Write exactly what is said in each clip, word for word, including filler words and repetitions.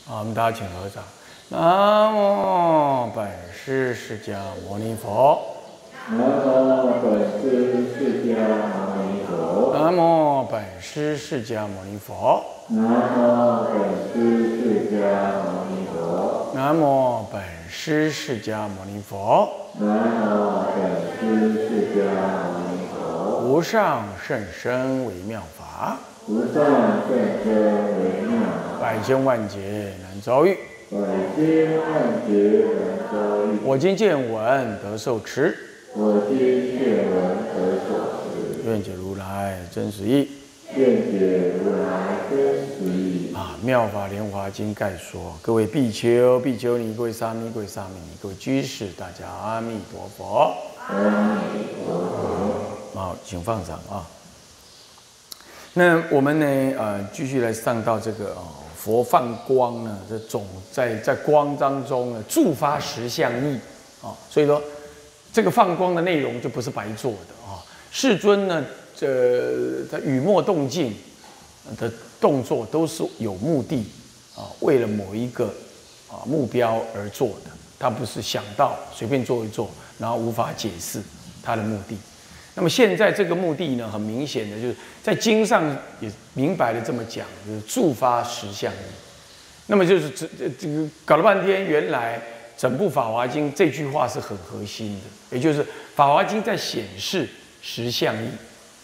好，我们大家请合掌。南无本师释迦牟尼佛。 南无本师释迦牟尼佛。 南无本师释迦牟尼佛。 南无本师释迦牟尼佛。 南无本师释迦牟尼佛。 南无本师释迦牟尼佛。 无上甚深微妙法。 无上甚深微妙法。 百千万劫难遭遇。 百千万劫难遭遇。 我今见闻得受持。 我今见闻得受持。 愿解如来真实义。 愿解如来真实义。 啊，《妙法莲华经》概说，各位比丘、比丘尼，各位沙弥、各位沙弥尼，各位居士，大家阿弥陀佛。 阿弥陀佛。 好，请放掌啊。那我们呢，呃，继续来上到这个哦，佛放光呢，这种在在光当中呢，助发实相义啊。所以说，这个放光的内容就不是白做的啊。世尊呢，这他语默动静的动作都是有目的啊，为了某一个啊目标而做的，他不是想到随便做一做，然后无法解释他的目的。那么现在这个目的呢，很明显的就是在经上也明白的这么讲，就是助发实相义。那么就是这这这个搞了半天，原来整部《法华经》这句话是很核心的，也就是《法华经》在显示实相义。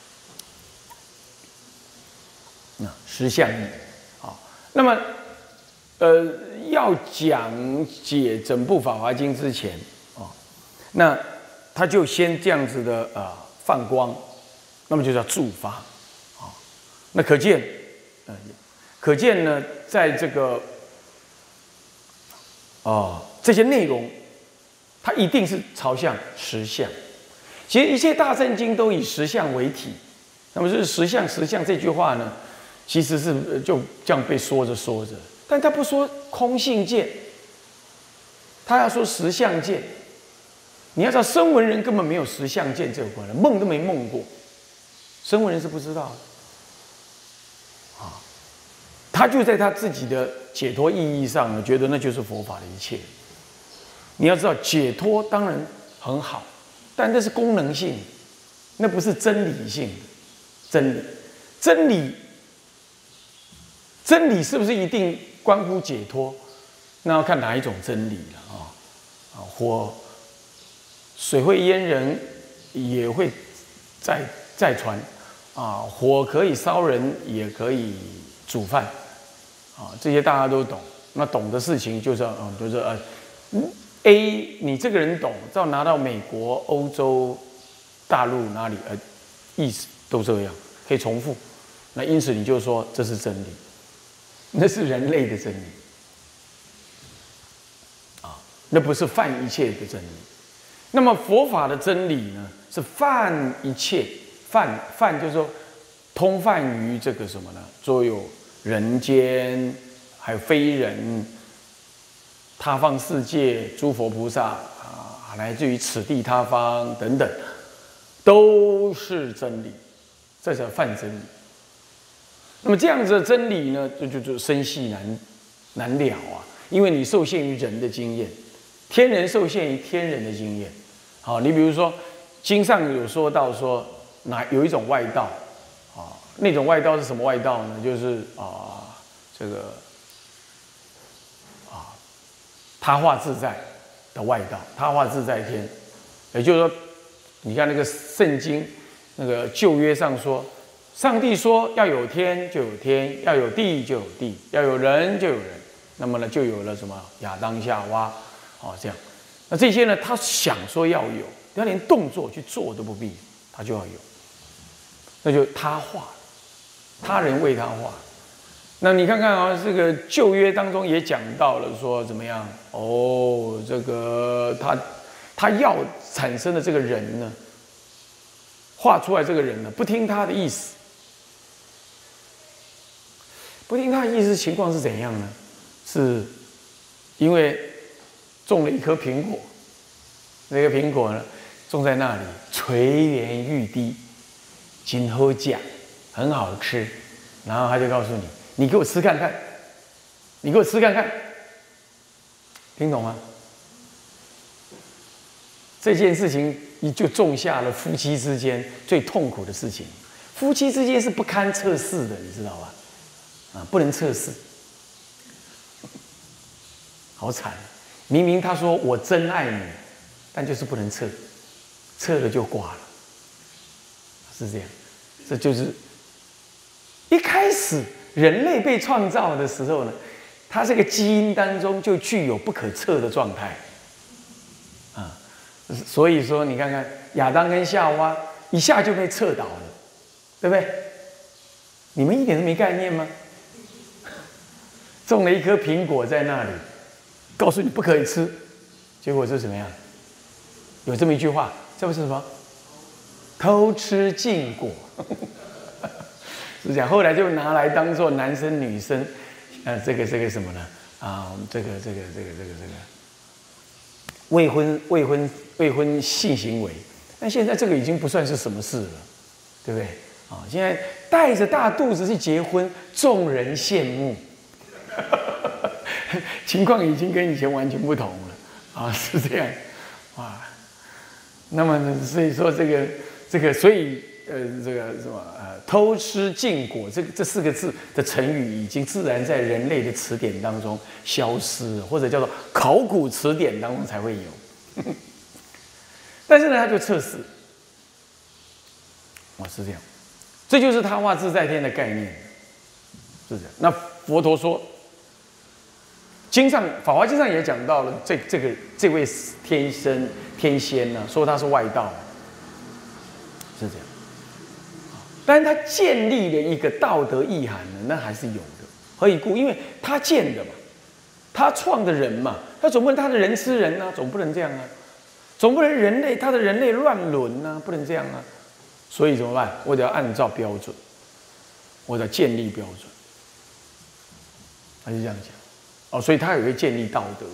啊，实相义。好，那么呃，要讲解整部《法华经》之前啊，那他就先这样子的啊。放光，那么就叫助发，啊，那可见，呃，可见呢，在这个，哦，这些内容，它一定是朝向实相。其实一切大圣经都以实相为体，那么是实相实相这句话呢，其实是就这样被说着说着，但他不说空性见，他要说实相见。你要知道，声闻人根本没有实相见这个观念，梦都没梦过，声闻人是不知道的。啊，他就在他自己的解脱意义上呢，觉得那就是佛法的一切。你要知道，解脱当然很好，但那是功能性，那不是真理性的真理。真理，真理是不是一定关乎解脱？那要看哪一种真理了啊啊，或。水会淹人，也会再再传，啊，火可以烧人，也可以煮饭，啊，这些大家都懂。那懂的事情就是，嗯，就是呃，A 你这个人懂，照拿到美国、欧洲、大陆哪里，呃，意思都这样，可以重复。那因此你就说这是真理，那是人类的真理，啊，那不是犯一切的真理。那么佛法的真理呢，是泛一切，泛泛就是说，通泛于这个什么呢？所有人间，还有非人，他方世界，诸佛菩萨啊，来自于此地他方等等，都是真理，这叫泛真理。那么这样子的真理呢，就就就深细难难了啊，因为你受限于人的经验，天人受限于天人的经验。好，你比如说，经上有说到说，哪有一种外道，啊，那种外道是什么外道呢？就是啊，这个啊，他化自在的外道，他化自在天，也就是说，你看那个圣经，那个旧约上说，上帝说要有天就有天，要有地就有地，要有人就有人，那么呢，就有了什么亚当夏娃，哦，这样。那这些呢，他想说要有，他连动作去做都不必，他就要有，那就他化，他人为他化。那你看看啊，这个旧约当中也讲到了说怎么样？哦，这个他他要产生的这个人呢，画出来这个人呢，不听他的意思，不听他的意思，情况是怎样呢？是因为种了一颗苹果，那个苹果呢，种在那里，垂涎欲滴，今后讲很好吃，然后他就告诉你，你给我吃看看， 你给我吃看看，听懂吗？这件事情你就种下了夫妻之间最痛苦的事情。夫妻之间是不堪测试的，你知道吧？啊，不能测试，好惨！明明他说我真爱你，但就是不能测，测了就挂了，是这样。这就是一开始人类被创造的时候呢，它这个基因当中就具有不可测的状态，啊，所以说你看看亚当跟夏娃一下就被测倒了，对不对？你们一点都没概念吗？种了一颗苹果在那里，告诉你不可以吃，结果是怎么样？有这么一句话，这不是什么？偷吃禁果，是讲后来就拿来当做男生女生，呃，这个这个什么呢？啊，这个这个这个这个这个未婚未婚未婚性行为，但现在这个已经不算是什么事了，对不对？啊，现在带着大肚子去结婚，众人羡慕，情况已经跟以前完全不同了啊，是这样啊。那么所以说这个。这个，所以呃，这个什么呃，偷吃禁果，这这四个字的成语已经自然在人类的词典当中消失了，或者叫做考古词典当中才会有。但是呢，他就测试，哦，是这样，这就是他化自在天的概念，是这样。那佛陀说，经上《法华经》上也讲到了这这个这位天生天仙呢，说他是外道。是这样，但是他建立了一个道德意涵呢，那还是有的。何以故？因为他建的嘛，他创的人嘛，他总不能他的人吃人啊，总不能这样啊，总不能人类他的人类乱伦啊，不能这样啊。所以怎么办？我得要按照标准，我得建立标准。他就这样讲哦，所以他也会建立道德。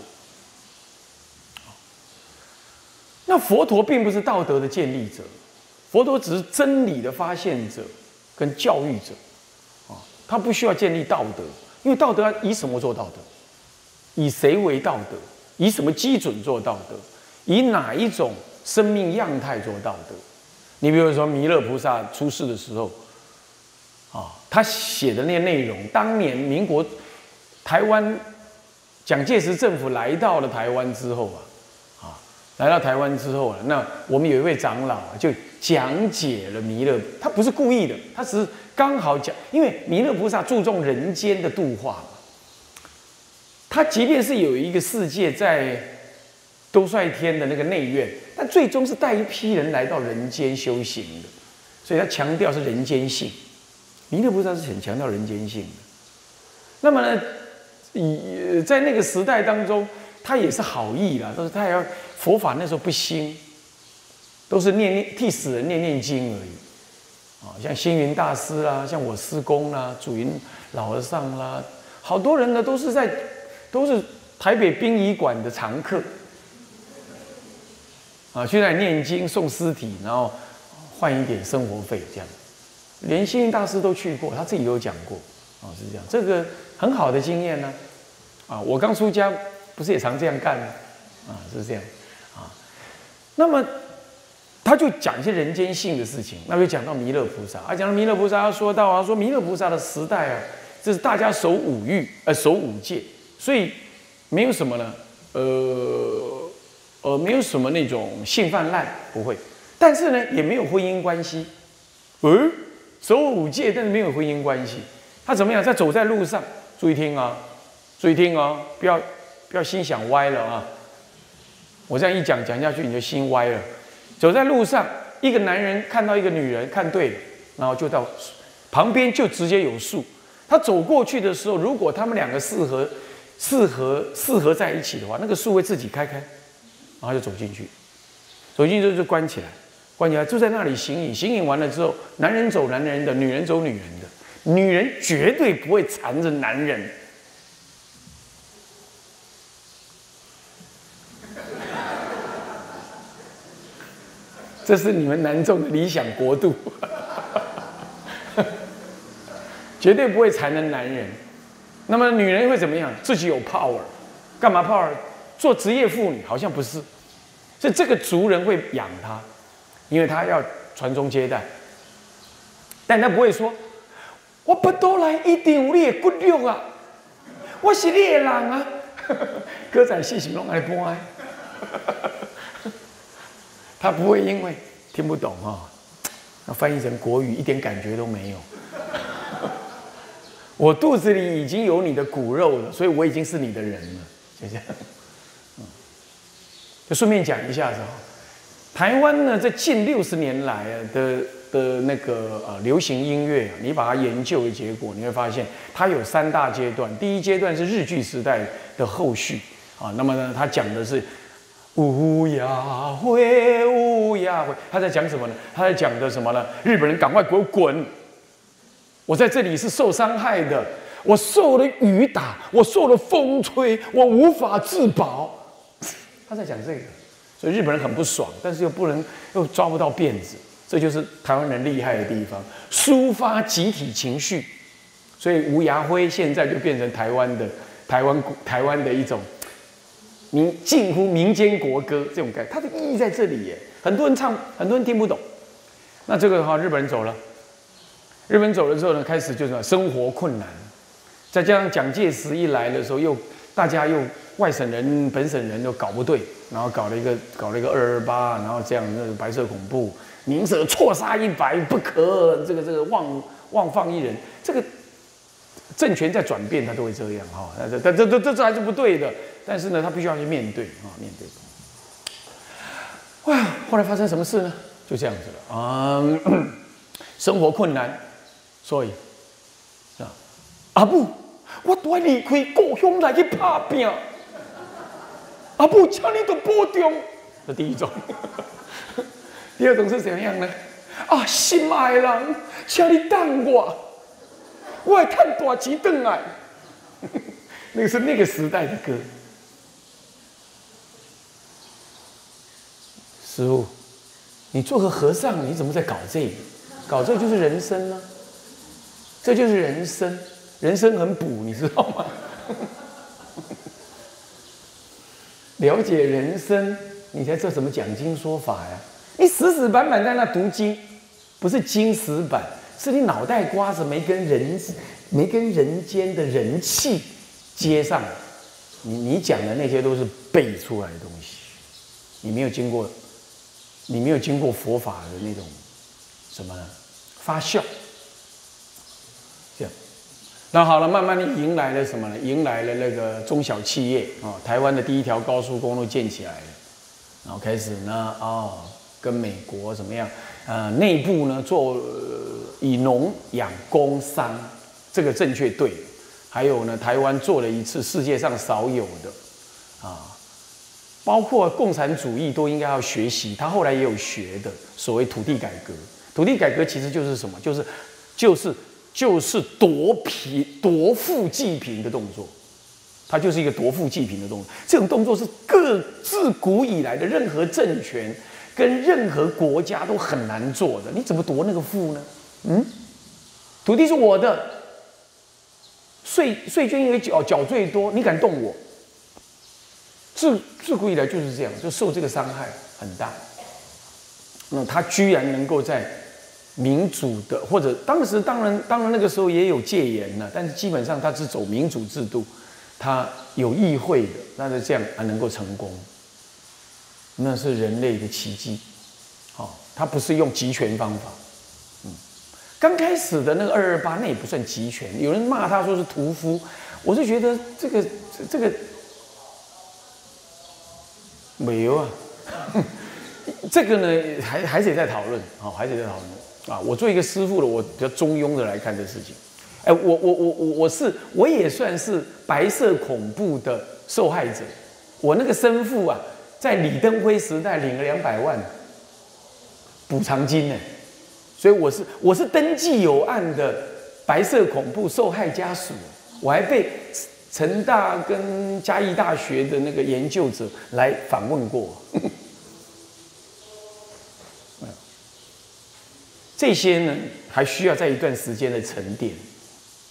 那佛陀并不是道德的建立者。佛陀只是真理的发现者跟教育者，啊，他不需要建立道德，因为道德以什么做道德？以谁为道德？以什么基准做道德？以哪一种生命样态做道德？你比如说弥勒菩萨出世的时候，啊，他写的那些内容，当年民国台湾蒋介石政府来到了台湾之后啊，啊，来到台湾之后啊，那我们有一位长老啊，就讲解了弥勒，他不是故意的，他只是刚好讲，因为弥勒菩萨注重人间的度化嘛。他即便是有一个世界在兜率天的那个内院，但最终是带一批人来到人间修行的，所以他强调是人间性。弥勒菩萨是很强调人间性的。那么呢，以在那个时代当中，他也是好意啦，但是他也要佛法那时候不兴。都是念念替死人念念经而已，啊，像星云大师啦，像我师公啦，祖云老和尚啦，好多人呢都是在，都是台北殡仪馆的常客，啊，去那里念经送尸体，然后换一点生活费这样，连星云大师都去过，他自己有讲过，啊，是这样，这个很好的经验呢，啊，我刚出家不是也常这样干吗？啊，是这样，啊，那么。他就讲一些人间性的事情，那就讲到弥勒菩萨，啊，讲到弥勒菩萨，他说到啊，说弥勒菩萨的时代啊，这是大家守五欲，呃，守五戒，所以没有什么呢，呃，呃，没有什么那种性泛滥，不会，但是呢，也没有婚姻关系，嗯，守五戒，但是没有婚姻关系，他怎么样？在走在路上，注意听啊，注意听啊，不要不要心想歪了啊，我这样一讲讲下去，你就心歪了。走在路上，一个男人看到一个女人，看对了，然后就到旁边就直接有树。他走过去的时候，如果他们两个适合、适合、适合在一起的话，那个树会自己开开，然后就走进去。走进去之后就关起来，关起来就在那里行影。行影完了之后，男人走男人的，女人走女人的，女人绝对不会缠着男人。这是你们南众的理想国度，绝对不会缠着男人， 那么女人会怎么样？自己有 power， 干嘛 power？ 做职业妇女好像不是，是这个族人会养她，因为她要传宗接代，但她不会说，我不倒来一定有你的骨肉啊，我是你的人啊，歌仔戏形容爱播爱，她不会因为听不懂啊、哦，那翻译成国语一点感觉都没有。我肚子里已经有你的骨肉了，所以我已经是你的人了，就这样。嗯，就顺便讲一下子哈，台湾呢，在近六十年来的的那个呃流行音乐，你把它研究的结果，你会发现它有三大阶段。第一阶段是日据时代的后续啊，那么呢，它讲的是乌鸦会，乌鸦会，他在讲什么呢？他在讲的什么呢？日本人赶快给我滚！我在这里是受伤害的，我受了雨打，我受了风吹，我无法自保。他在讲这个，所以日本人很不爽，但是又不能又抓不到辫子，这就是台湾人厉害的地方，抒发集体情绪。所以吴牙辉现在就变成台湾的台湾台湾的一种民近乎民间国歌这种概念，它的意义在这里耶。很多人唱，很多人听不懂。那这个的话，日本人走了。日本走了之后呢，开始就是生活困难，再加上蒋介石一来的时候，又大家又外省人、本省人又搞不对，然后搞了一个搞了一个二二八，然后这样那个白色恐怖，宁舍错杀一百，不可这个这个妄妄放一人，这个政权在转变，它都会这样哈。这这这这这还是不对的，但是呢，他必须要去面对啊，面对。哇，后来发生什么事呢？就这样子了啊、嗯，生活困难。所以，啊，阿母，我都要离开故乡来去打拼。阿母，请你多保重。这第一种。第二种是怎样呢？啊，心爱的人，请你等我，我会赚大钱回来。那个是那个时代的歌。师父，你做个和尚，你怎么在搞这个？搞这个就是人生啊。这就是人生，人生很补，你知道吗？了解人生，你才知道怎么讲经说法呀。你死死板板在那读经，不是经死板，是你脑袋瓜子没跟人没跟人间的人气接上。你你讲的那些都是背出来的东西，你没有经过，你没有经过佛法的那种什么呢？发酵。这样，那好了，慢慢的迎来了什么呢？迎来了那个中小企业啊、哦，台湾的第一条高速公路建起来了，然后开始呢，哦，跟美国怎么样？呃，内部呢做、呃、以农养工商，这个正确对。还有呢，台湾做了一次世界上少有的啊，包括共产主义都应该要学习，他后来也有学的所谓土地改革。土地改革其实就是什么？就是就是。就是夺贫夺富济贫的动作，它就是一个夺富济贫的动作。这种动作是各自古以来的任何政权跟任何国家都很难做的。你怎么夺那个富呢？嗯，土地是我的，税税捐也缴缴最多，你敢动我？自自古以来就是这样，就受这个伤害很大。那他居然能够在民主的，或者当时当然当然那个时候也有戒严了，但是基本上他是走民主制度，他有议会的，那就这样啊能够成功，那是人类的奇迹。好、哦，他不是用集权方法。嗯，刚开始的那个二二八那也不算集权，有人骂他说是屠夫，我就觉得这个这个没有啊，这个呢还还得在讨论，好、哦，还得在讨论。啊，我做一个师父了，我比较中庸的来看这事情。哎，我我我我我是我也算是白色恐怖的受害者。我那个生父啊，在李登辉时代领了两百万补偿金呢，所以我是我是登记有案的白色恐怖受害家属，我还被成大跟嘉义大学的那个研究者来访问过。这些呢，还需要在一段时间的沉淀。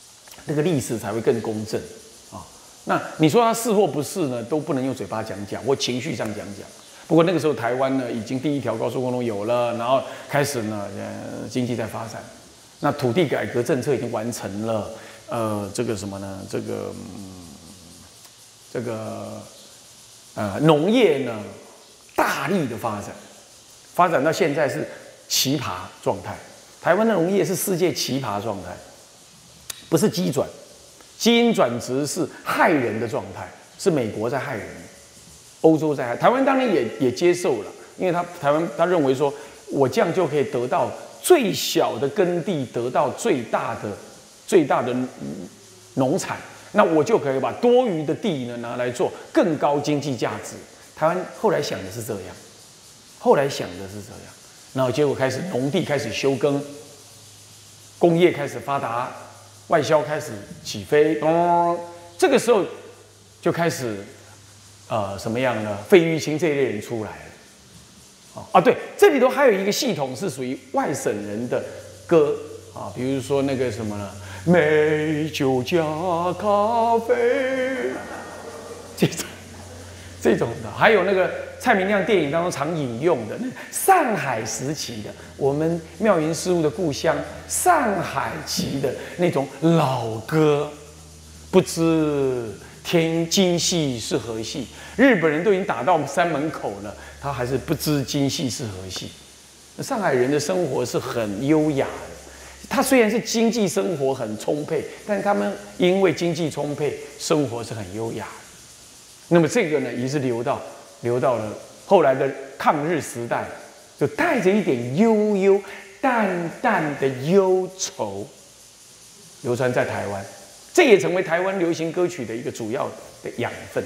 那个历史才会更公正啊。那你说他是或不是呢，都不能用嘴巴讲讲，或情绪上讲讲。不过那个时候台湾呢，已经第一条高速公路有了，然后开始呢，呃，经济在发展，那土地改革政策已经完成了，呃，这个什么呢？这个，嗯、这个，呃，农业呢，大力的发展，发展到现在是奇葩状态。台湾的农业是世界奇葩状态，不是基转，基因转殖是害人的状态，是美国在害人。欧洲在台湾当然也也接受了，因为他台湾他认为说，我这样就可以得到最小的耕地，得到最大的最大的农产，那我就可以把多余的地呢拿来做更高经济价值。台湾后来想的是这样，后来想的是这样，然后结果开始农地开始休耕，工业开始发达，外销开始起飞，嗯，这个时候就开始。呃，什么样呢？费玉清这一类人出来了，哦啊，对，这里头还有一个系统是属于外省人的歌啊，比如说那个什么呢，美酒加咖啡，这种这种的，还有那个蔡明亮电影当中常引用的那上海时期的我们妙云师傅的故乡上海期的那种老歌，不知。天京戏是何戏？日本人都已经打到山门口了，他还是不知京戏是何戏。上海人的生活是很优雅的，他虽然是经济生活很充沛，但他们因为经济充沛，生活是很优雅的。那么这个呢，也是流到流到了后来的抗日时代，就带着一点悠悠淡淡的忧愁，流传在台湾。这也成为台湾流行歌曲的一个主要的养分。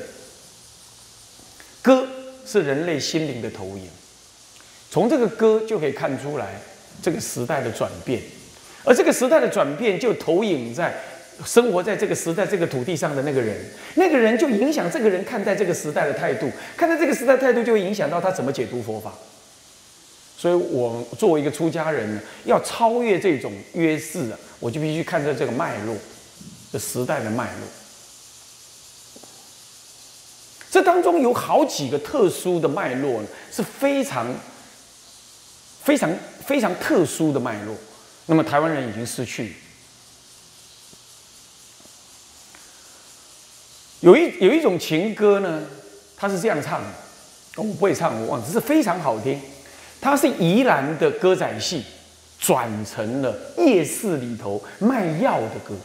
歌是人类心灵的投影，从这个歌就可以看出来这个时代的转变，而这个时代的转变就投影在生活在这个时代这个土地上的那个人，那个人就影响这个人看待这个时代的态度，看待这个时代态度就会影响到他怎么解读佛法。所以我作为一个出家人呢，要超越这种约式啊，我就必须看着这个脉络。这时代的脉络，这当中有好几个特殊的脉络呢，是非常、非常、非常特殊的脉络。那么台湾人已经失去。有一有一种情歌呢，它是这样唱的，我不会唱，我忘了，只是非常好听。它是宜兰的歌仔戏转成了夜市里头卖药的歌。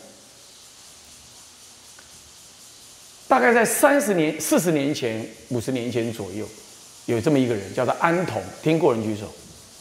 大概在三十年、四十年前、五十年前左右，有这么一个人叫做安童，听过人举手？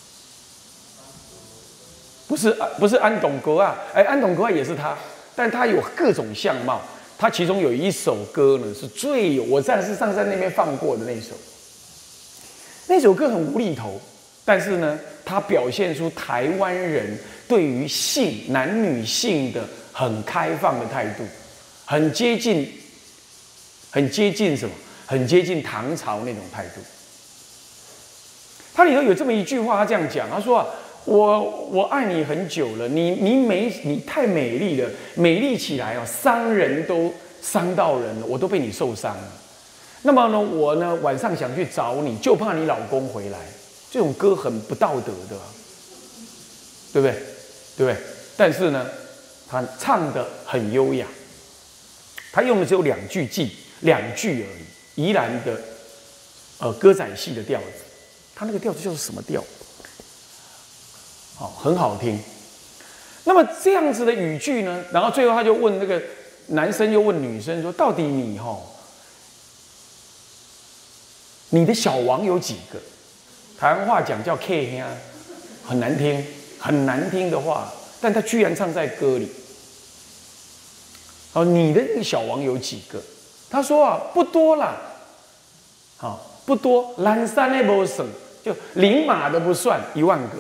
不是，不是安董格啊，哎，安董格也是他，但他有各种相貌。他其中有一首歌呢，是最有，我在是上山那边放过的那首。那首歌很无厘头，但是呢，它表现出台湾人对于性、男女性的很开放的态度，很接近。很接近什么？很接近唐朝那种态度。它里头有这么一句话，他这样讲，他说啊，我我爱你很久了，你你美你太美丽了，美丽起来哦，伤人都伤到人了，我都被你受伤了。那么呢，我呢晚上想去找你，就怕你老公回来。这种歌很不道德的，对不对？对不对？但是呢，他唱得很优雅，他用的只有两句记。两句而已，宜兰的呃歌仔戏的调子，他那个调子就是什么调？好、哦，很好听。那么这样子的语句呢，然后最后他就问那个男生又问女生说：“到底你哈、哦，你的小王有几个？”台湾话讲叫 K 兄，很难听，很难听的话，但他居然唱在歌里。哦，你的那个小王有几个？他说啊，不多啦，好、哦，不多，蓝山的不省，就零马都不算，一万个，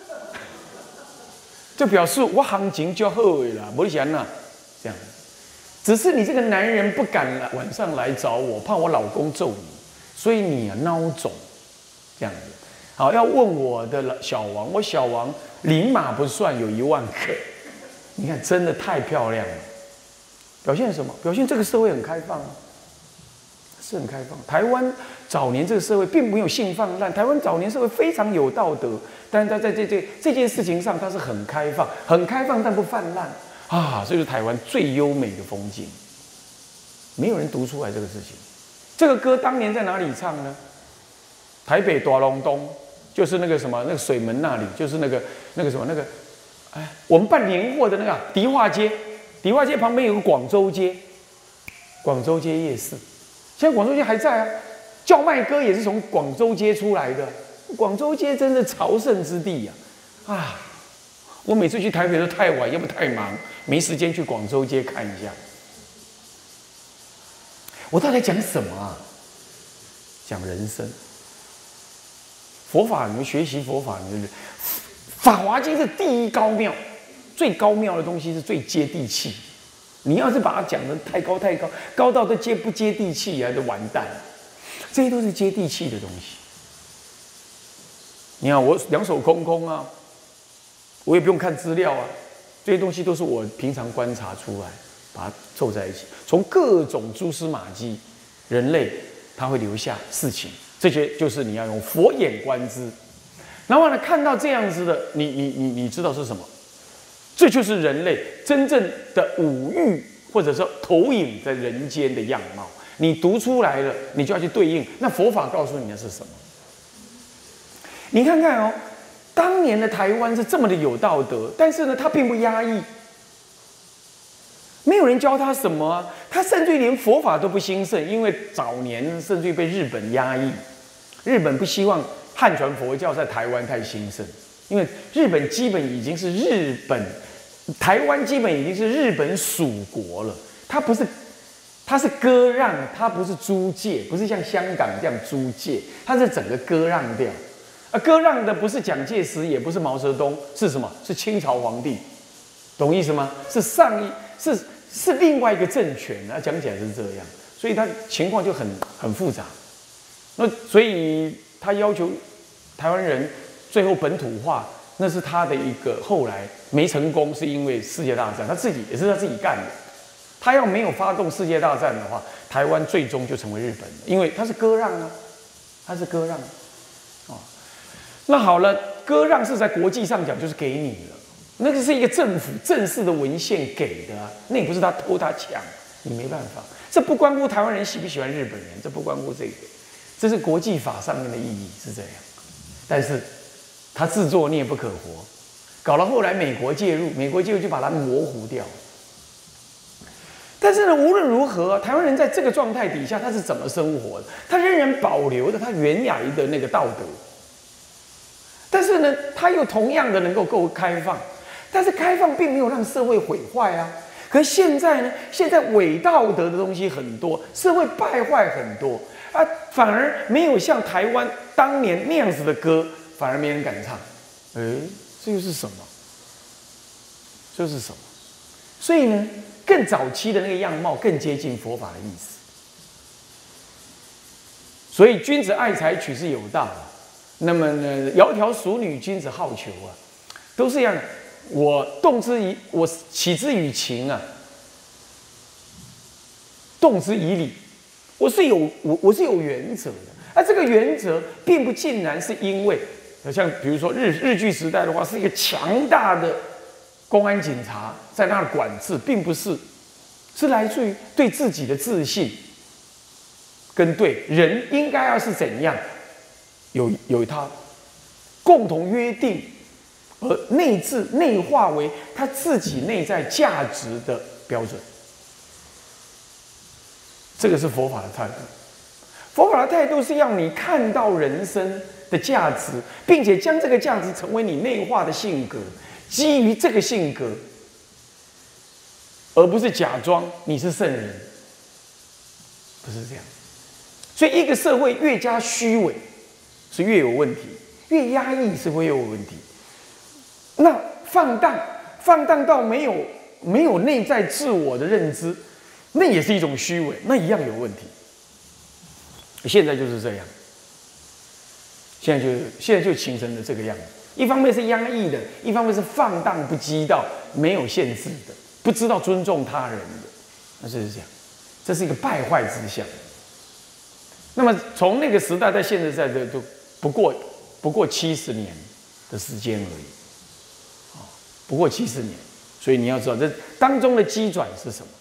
就表示我行情就好的啦，不想呐，这样，只是你这个男人不敢晚上来找我，怕我老公揍你，所以你啊孬种，这样子，好，要问我的小王，我小王零马不算，有一万个，你看真的太漂亮了。 表现什么？表现这个社会很开放啊，是很开放。台湾早年这个社会并没有性泛滥，台湾早年社会非常有道德，但是它在这这这件事情上，它是很开放，很开放但不泛滥啊，这就是台湾最优美的风景。没有人读出来这个事情。这个歌当年在哪里唱呢？台北大龙东，就是那个什么那个水门那里，就是那个那个什么那个，哎，我们办年货的那个迪化街。迪化街旁边有个广州街，广州街夜市，现在广州街还在啊。叫卖歌也是从广州街出来的，广州街真是朝圣之地呀！啊，啊，我每次去台北都太晚，要不太忙，没时间去广州街看一下。我到底讲什么啊？讲人生。佛法，你们学习佛法，你们《法华经》是第一高妙。最高妙的东西是最接地气，你要是把它讲得太高太高，高到都接不接地气啊，就完蛋了。这些都是接地气的东西。你看我两手空空啊，我也不用看资料啊，这些东西都是我平常观察出来，把它凑在一起，从各种蛛丝马迹，人类它会留下事情，这些就是你要用佛眼观之。然后呢，看到这样子的，你你你你知道是什么？这就是人类真正的五欲，或者说投影在人间的样貌。你读出来了，你就要去对应。那佛法告诉你的是什么？你看看哦，当年的台湾是这么的有道德，但是呢，他并不压抑，没有人教他什么啊。他甚至于连佛法都不兴盛，因为早年甚至于被日本压抑，日本不希望汉传佛教在台湾太兴盛。因为日本基本已经是日本，台湾基本已经是日本属国了。它不是，它是割让，它不是租借，不是像香港这样租借，它是整个割让掉。啊，割让的不是蒋介石，也不是毛泽东，是什么？是清朝皇帝，懂意思吗？是上一，是是另外一个政权啊，讲起来是这样，所以它情况就很很复杂。那所以他要求台湾人。最后本土化，那是他的一个后来没成功，是因为世界大战，他自己也是他自己干的。他要没有发动世界大战的话，台湾最终就成为日本了，因为他是割让啊，他是割让哦。那好了，割让是在国际上讲就是给你了，那个是一个政府正式的文献给的啊，那也不是他偷他抢，你没办法。这不关乎台湾人喜不喜欢日本人，这不关乎这个，这是国际法上面的意义是这样，但是。他自作孽不可活，搞到后来美国介入，美国介入就把它模糊掉。但是呢，无论如何，台湾人在这个状态底下，他是怎么生活的？他仍然保留着他原来的那个道德，但是呢，他又同样的能够够开放。但是开放并没有让社会毁坏啊。可是现在呢，现在伪道德的东西很多，社会败坏很多啊，反而没有像台湾当年那样子的歌。反而没人敢唱，哎，这又是什么？这是什么？所以呢，更早期的那个样貌更接近佛法的意思。所以君子爱财，取之有道啊。那么呢，窈窕淑女，君子好逑啊，都是一样的。我动之以我起之以情啊，动之以理，我是有我我是有原则的。而这个原则并不尽然是因为。像比如说日日据时代的话，是一个强大的公安警察在那儿管制，并不是，是来自于对自己的自信，跟对人应该要是怎样，有有他共同约定，而内置内化为他自己内在价值的标准。这个是佛法的态度。佛法的态度是要你看到人生的价值，并且将这个价值成为你内化的性格，基于这个性格，而不是假装你是圣人，不是这样。所以，一个社会越加虚伪，是越有问题；越压抑，是会越有问题。那放荡，放荡到没有没有内在自我的认知，那也是一种虚伪，那一样有问题。现在就是这样。现在就现在就形成了这个样子，一方面是压抑的，一方面是放荡不羁到没有限制的，不知道尊重他人的。 那就是这样，这是一个败坏之相。那么从那个时代到现在的都不过不过七十年的时间而已，啊，不过七十年，所以你要知道这当中的机转是什么？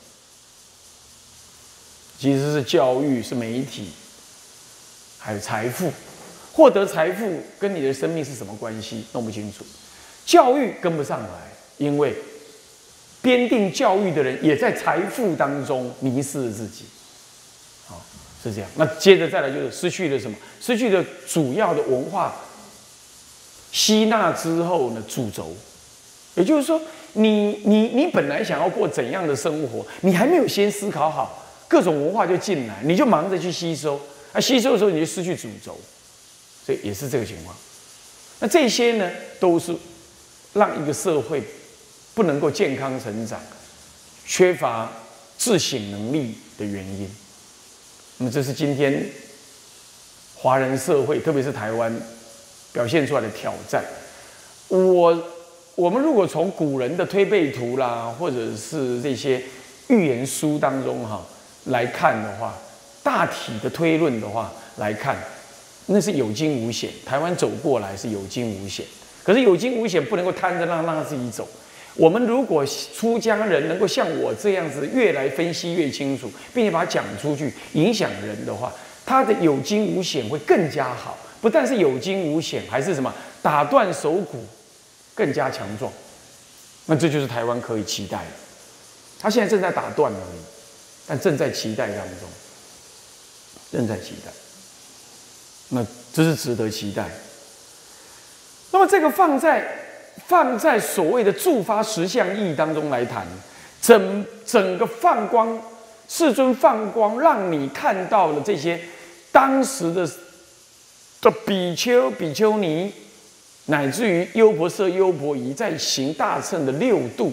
其实是教育，是媒体，还有财富。获得财富跟你的生命是什么关系？弄不清楚。教育跟不上来，因为编定教育的人也在财富当中迷失了自己。好，是这样。那接着再来就是失去了什么？失去了主要的文化吸纳之后呢，主轴。也就是说，你你你本来想要过怎样的生活，你还没有先思考好，各种文化就进来，你就忙着去吸收。啊，吸收的时候你就失去主轴。所以也是这个情况，那这些呢，都是让一个社会不能够健康成长、缺乏自省能力的原因。那么，这是今天华人社会，特别是台湾表现出来的挑战。我我们如果从古人的推背图啦，或者是这些寓言书当中哈来看的话，大体的推论的话来看。那是有惊无险，台湾走过来是有惊无险，可是有惊无险不能够摊着让让他自己走。我们如果出家人能够像我这样子越来分析越清楚，并且把它讲出去，影响人的话，他的有惊无险会更加好。不但是有惊无险，还是什么打断手骨，更加强壮。那这就是台湾可以期待的。他现在正在打断而已，但正在期待当中，正在期待。那这是值得期待。那么这个放在放在所谓的助发实相义当中来谈，整整个放光，世尊放光，让你看到了这些当时的的比丘、比丘尼，乃至于优婆塞、优婆夷在行大乘的六度，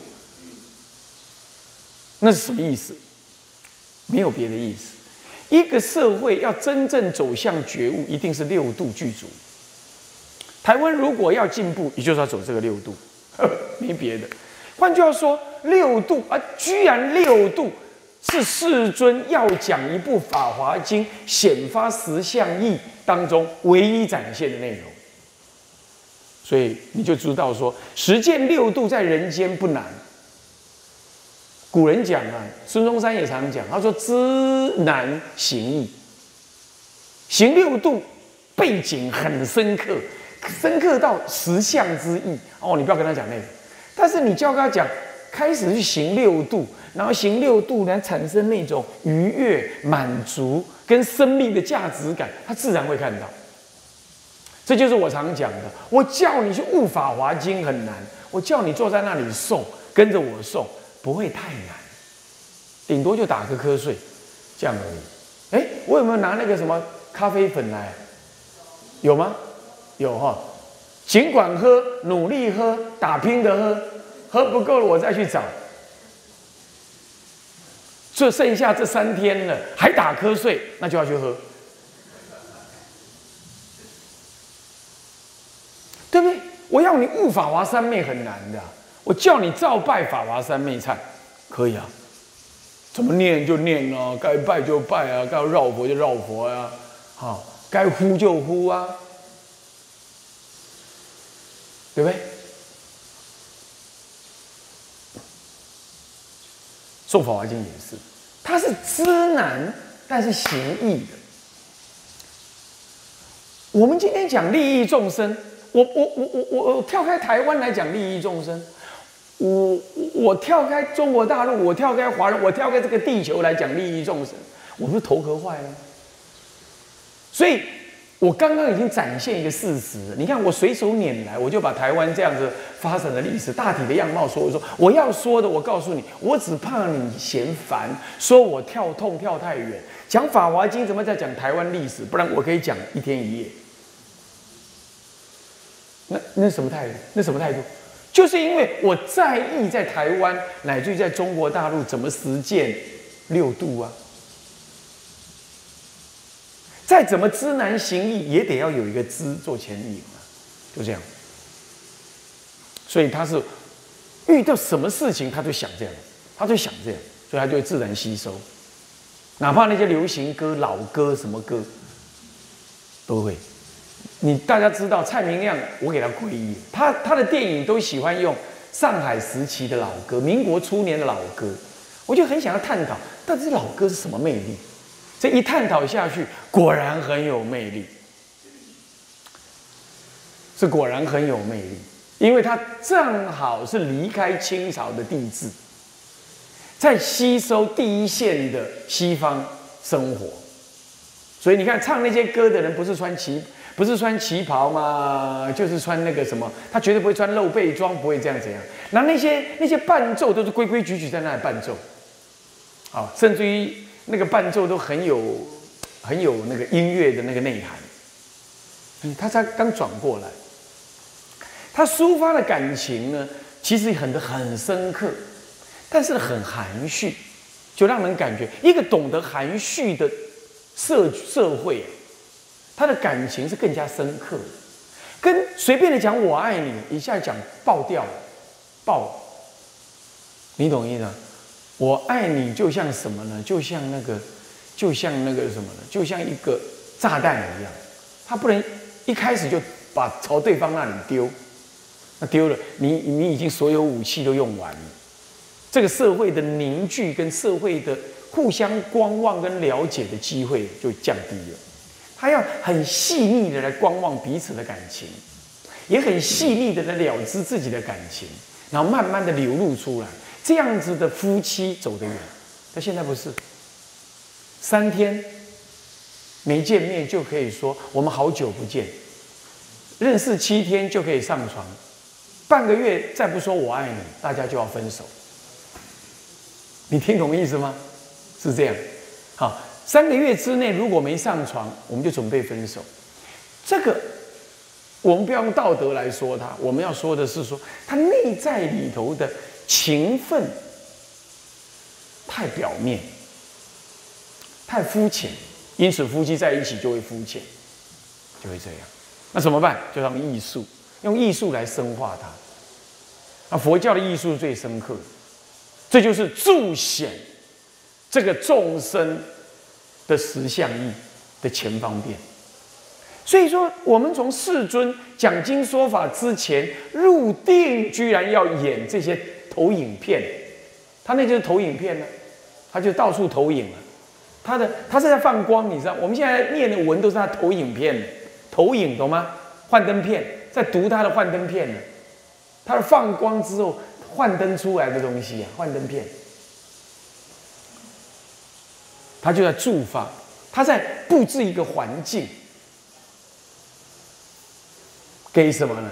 那是什么意思？没有别的意思。一个社会要真正走向觉悟，一定是六度具足。台湾如果要进步，也就是要走这个六度，没别的。换句话说，六度啊，居然六度是世尊要讲一部《法华经》显发实相义当中唯一展现的内容。所以你就知道说，实践六度在人间不难。古人讲啊，孙中山也常讲，他说知难行易，行六度背景很深刻，深刻到实相之意哦。你不要跟他讲那个，但是你教他讲，开始去行六度，然后行六度来产生那种愉悦、满足跟生命的价值感，他自然会看到。这就是我常讲的，我叫你去悟《法华经》很难，我叫你坐在那里诵，跟着我诵。不会太难，顶多就打个瞌睡，这样而已。哎，我有没有拿那个什么咖啡粉来？有吗？有哈。尽管喝，努力喝，打拼的喝，喝不够了我再去找。这剩下这三天了，还打瞌睡，那就要去喝，对不对？我要你悟法华三昧很难的。我叫你照拜法华三昧忏，可以啊，怎么念就念啊，该拜就拜啊，该绕佛就绕佛啊，好，该呼就呼啊，对不对？诵法华经也是，它是知难但是行易的。我们今天讲利益众生，我我我我我我跳开台湾来讲利益众生。我我跳开中国大陆，我跳开华人，我跳开这个地球来讲利益众生，我不是头壳坏了？所以，我刚刚已经展现一个事实。你看，我随手拈来，我就把台湾这样子发展的历史大体的样貌说一说。我要说的，我告诉你，我只怕你嫌烦，说我跳痛跳太远。讲《法华经》怎么在讲台湾历史？不然我可以讲一天一夜。那那什么态度？那什么态度？就是因为我在意在台湾乃至于在中国大陆怎么实践六度啊，再怎么知难行易，也得要有一个知做前引啊，就这样。所以他是遇到什么事情，他就想这样，他就想这样。 所以它就会自然吸收。哪怕那些流行歌、老歌什么歌，都会。你大家知道蔡明亮，我给他皈依，他他的电影都喜欢用上海时期的老歌、民国初年的老歌，我就很想要探讨，到底这老歌是什么魅力？这一探讨下去，果然很有魅力，是果然很有魅力，因为他正好是离开清朝的帝制，在吸收第一线的西方生活，所以你看唱那些歌的人不是穿旗。不是穿旗袍嘛，就是穿那个什么，他绝对不会穿露背装，不会这样怎样。那那些那些伴奏都是规规矩矩在那里伴奏，啊，甚至于那个伴奏都很有很有那个音乐的那个内涵。嗯，他才刚转过来，他抒发的感情呢，其实很的很深刻，但是很含蓄，就让人感觉一个懂得含蓄的社社会。他的感情是更加深刻的，跟随便的讲我爱你，一下讲爆掉了，爆，你懂意思吗？我爱你就像什么呢？就像那个，就像那个什么呢？就像一个炸弹一样，他不能一开始就把朝对方那里丢，那丢了，你你已经所有武器都用完了，这个社会的凝聚跟社会的互相观望跟了解的机会就降低了。他要很细腻的来观望彼此的感情，也很细腻的来了知自己的感情，然后慢慢的流露出来，这样子的夫妻走得远。但现在不是，三天没见面就可以说我们好久不见，认识七天就可以上床，半个月再不说我爱你，大家就要分手。你听懂意思吗？是这样，好。三个月之内如果没上床，我们就准备分手。这个我们不要用道德来说它，我们要说的是说它内在里头的情分太表面、太肤浅，因此夫妻在一起就会肤浅，就会这样。那怎么办？就用艺术，用艺术来深化它。那佛教的艺术是最深刻的，这就是凸显这个众生的实相义的前方便。所以说，我们从世尊讲经说法之前入定，居然要演这些投影片，他那就是投影片呢，他就到处投影了。他的他是在放光，你知道，我们现在念的文都是他投影片的，投影懂吗？幻灯片，在读他的幻灯片呢，他的放光之后幻灯出来的东西啊，幻灯片。他就在驻发，他在布置一个环境，给什么呢？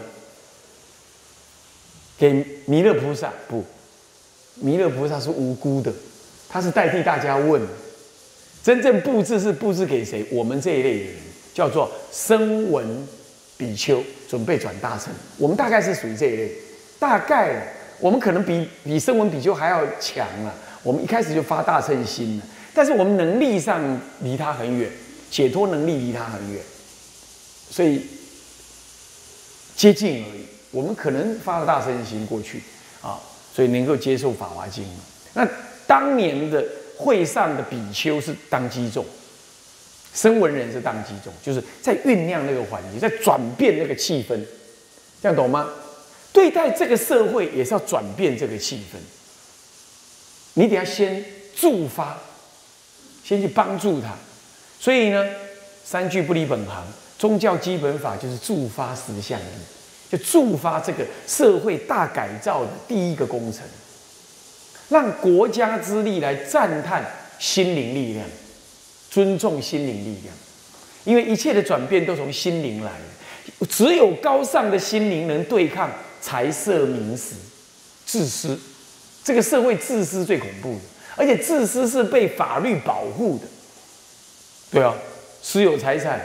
给弥勒菩萨？不，弥勒菩萨是无辜的，他是代替大家问。真正布置是布置给谁？我们这一类的人，叫做声闻比丘，准备转大乘。我们大概是属于这一类，大概我们可能比比声闻比丘还要强了。我们一开始就发大乘心了。但是我们能力上离他很远，解脱能力离他很远，所以接近而已。我们可能发了大乘心过去啊，所以能够接受《法华经》。那当年的会上的比丘是当机众，声闻人是当机众，就是在酝酿那个环境，在转变那个气氛，这样懂吗？对待这个社会也是要转变这个气氛，你得要先助发。先去帮助他，所以呢，三句不离本行，宗教基本法就是助发实相力，就助发这个社会大改造的第一个工程，让国家之力来赞叹心灵力量，尊重心灵力量，因为一切的转变都从心灵来的，只有高尚的心灵能对抗财色名食、自私，这个社会自私最恐怖的。而且自私是被法律保护的，对啊，私有财产、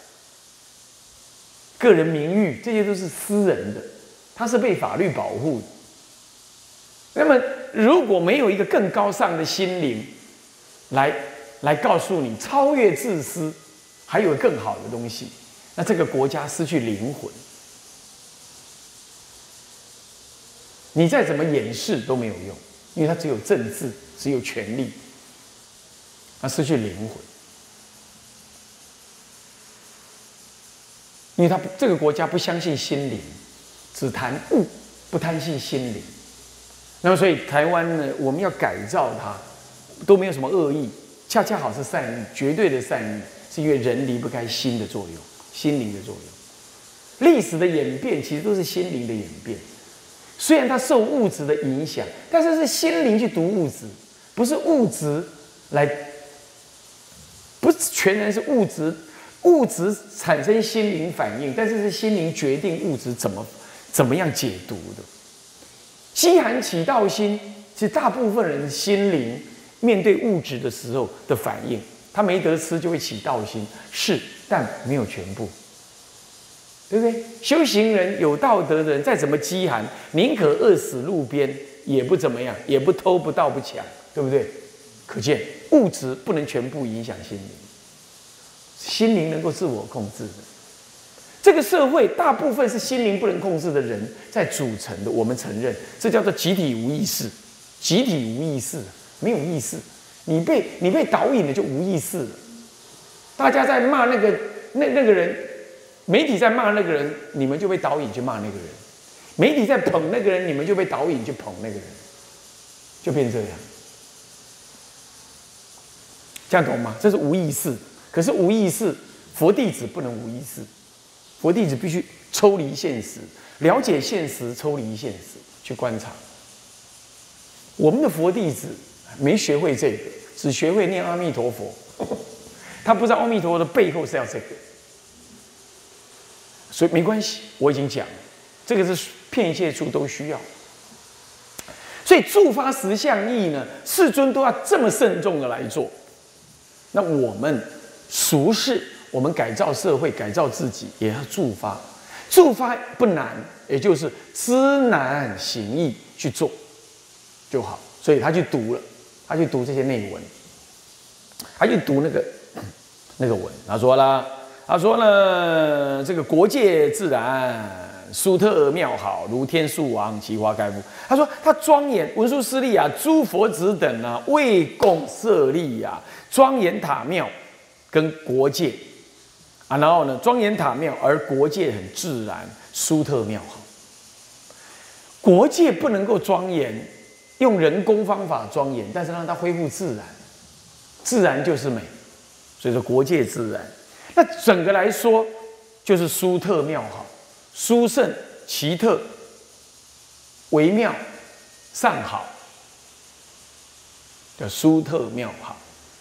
个人名誉，这些都是私人的，它是被法律保护的。那么，如果没有一个更高尚的心灵来来告诉你超越自私，还有更好的东西，那这个国家失去灵魂，你再怎么掩饰都没有用。 因为它只有政治，只有权力，它失去灵魂。因为他这个国家不相信心灵，只谈物，不贪信心灵。那么，所以台湾呢，我们要改造它，都没有什么恶意，恰恰好是善意，绝对的善意，是因为人离不开心的作用，心灵的作用。历史的演变其实都是心灵的演变，虽然它受物质的影响，但是是心灵去读物质，不是物质来，不是全然是物质。物质产生心灵反应，但是是心灵决定物质怎么怎么样解读的。饥寒起盗心，是大部分人心灵面对物质的时候的反应。他没得吃就会起盗心，是，但没有全部，对不对？修行人有道德的人，再怎么饥寒，宁可饿死路边，也不怎么样，也不偷不盗不抢，对不对？可见物质不能全部影响心灵。心灵能够自我控制的，这个社会大部分是心灵不能控制的人在组成的。我们承认，这叫做集体无意识。集体无意识，没有意识，你被你被导引了就无意识了。大家在骂那个那那个人，媒体在骂那个人，你们就被导引去骂那个人；媒体在捧那个人，你们就被导引去捧那个人，就变这样。这样懂吗？这是无意识。可是无意识，佛弟子不能无意识，佛弟子必须抽离现实，了解现实，抽离现实，去观察。我们的佛弟子没学会这个，只学会念阿弥陀佛，他不知道阿弥陀佛的背后是要这个，所以没关系，我已经讲了，这个是片切处都需要。所以助发十相义呢，世尊都要这么慎重的来做。那我们俗世，我们改造社会、改造自己，也要助发。助发不难，也就是知难行易去做就好。所以他去读了，他去读这些内文，他去读那个那个文。他说了，他说呢，这个国界自然殊特妙好，如天树王奇花开敷。他说他庄严文殊师利啊，诸佛子等啊，为共设立啊，庄严塔庙。跟国界啊，然后呢，庄严塔庙，而国界很自然，殊特妙好。国界不能够庄严，用人工方法庄严，但是让它恢复自然，自然就是美，所以说国界自然。那整个来说，就是殊特妙好，殊胜奇特，微妙上好，叫殊特妙好。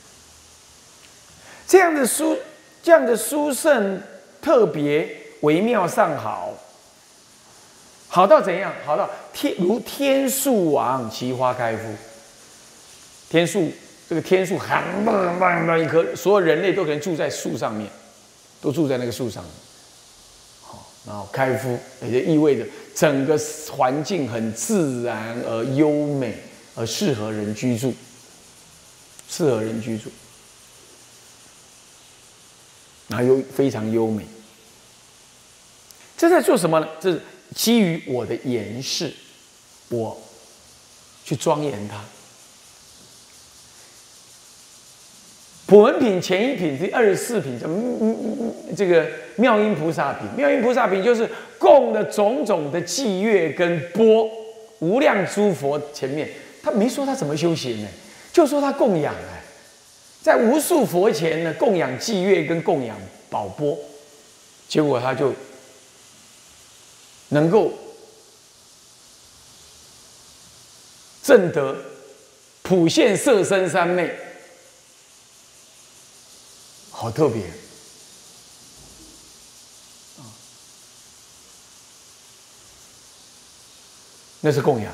这样的殊，这样的殊胜特别微妙上好，好到怎样？好到天如天树王奇花开敷。天树这个天树，很棒棒棒一棵，所有人类都可能住在树上面，都住在那个树上面。好，然后开敷，也就意味着整个环境很自然而优美，而适合人居住，适合人居住。然后又非常优美，这在做什么呢？这是基于我的言饰，我去庄严它。普门品前一品，第二十四品叫这个妙音菩萨品。妙音菩萨品就是供的种种的伎乐跟钵，无量诸佛前面，他没说他怎么修行呢，就说他供养哎。在无数佛前呢，供养伎乐跟供养宝钵，结果他就能够证得普现色身三昧，好特别啊！那是供养，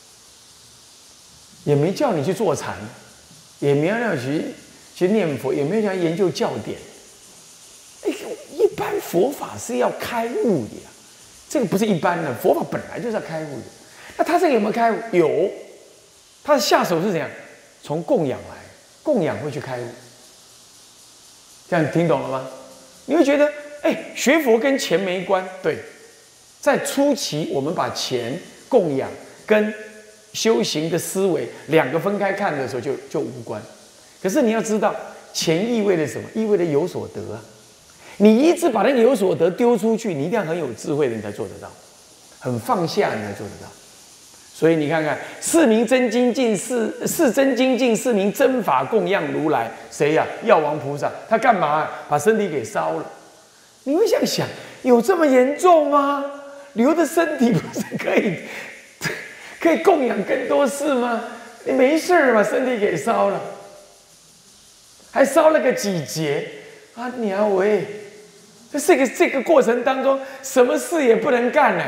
也没叫你去坐禅，也没有让你去。去念佛，也没有想研究教典。哎，一般佛法是要开悟的呀，这个不是一般的，佛法本来就是要开悟的。那他这个有没有开悟？有，他的下手是怎样？从供养来，供养会去开悟。这样听懂了吗？你会觉得，哎，学佛跟钱没关。对，在初期我们把钱供养跟修行的思维两个分开看的时候就就无关。可是你要知道，钱意味着什么？意味着有所得啊！你一直把那个有所得丢出去，你一定要很有智慧的人才做得到，很放下你才做得到。所以你看看，四名真精进，四四真精进，四名真法供养如来。谁呀、啊？药王菩萨，他干嘛、啊？把身体给烧了。你会这样想，有这么严重吗？留的身体不是可以可以供养更多事吗？你没事把身体给烧了，还烧了个几节啊！娘喂，这这个这个过程当中，什么事也不能干呢？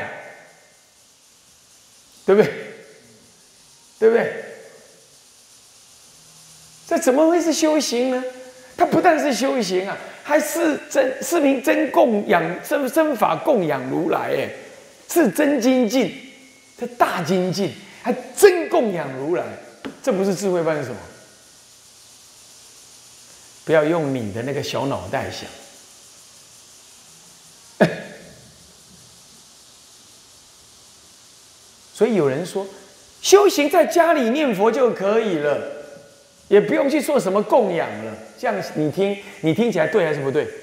对不对？对不对？这怎么会是修行呢？它不但是修行啊，还是真是名真供养真真法供养如来，哎，是真精进，这大精进，还真供养如来，这不是智慧，办是什么？不要用你的那个小脑袋想。所以有人说，修行在家里念佛就可以了，也不用去做什么供养了。这样你听，你听起来对还是不对？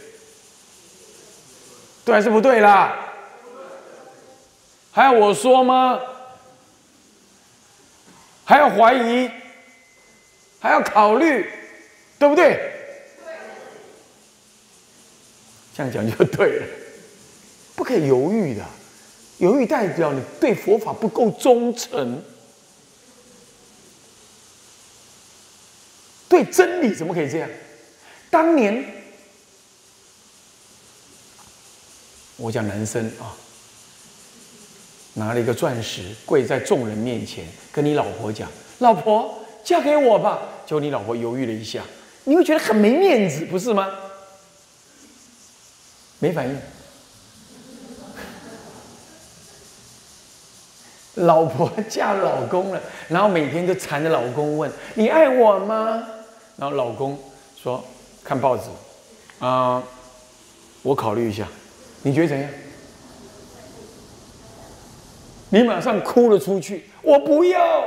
对还是不对啦？还要我说吗？还要怀疑？还要考虑？对不对？这样讲就对了，不可以犹豫的。犹豫代表你对佛法不够忠诚，对真理怎么可以这样？当年我讲男生啊，拿了一个钻石跪在众人面前，跟你老婆讲：“老婆，嫁给我吧。”结果你老婆犹豫了一下，你会觉得很没面子，不是吗？没反应。老婆嫁老公了，然后每天就缠着老公问：“你爱我吗？”然后老公说：“看报纸，啊、呃，我考虑一下，你觉得怎样？”你马上哭了出去：“我不要！”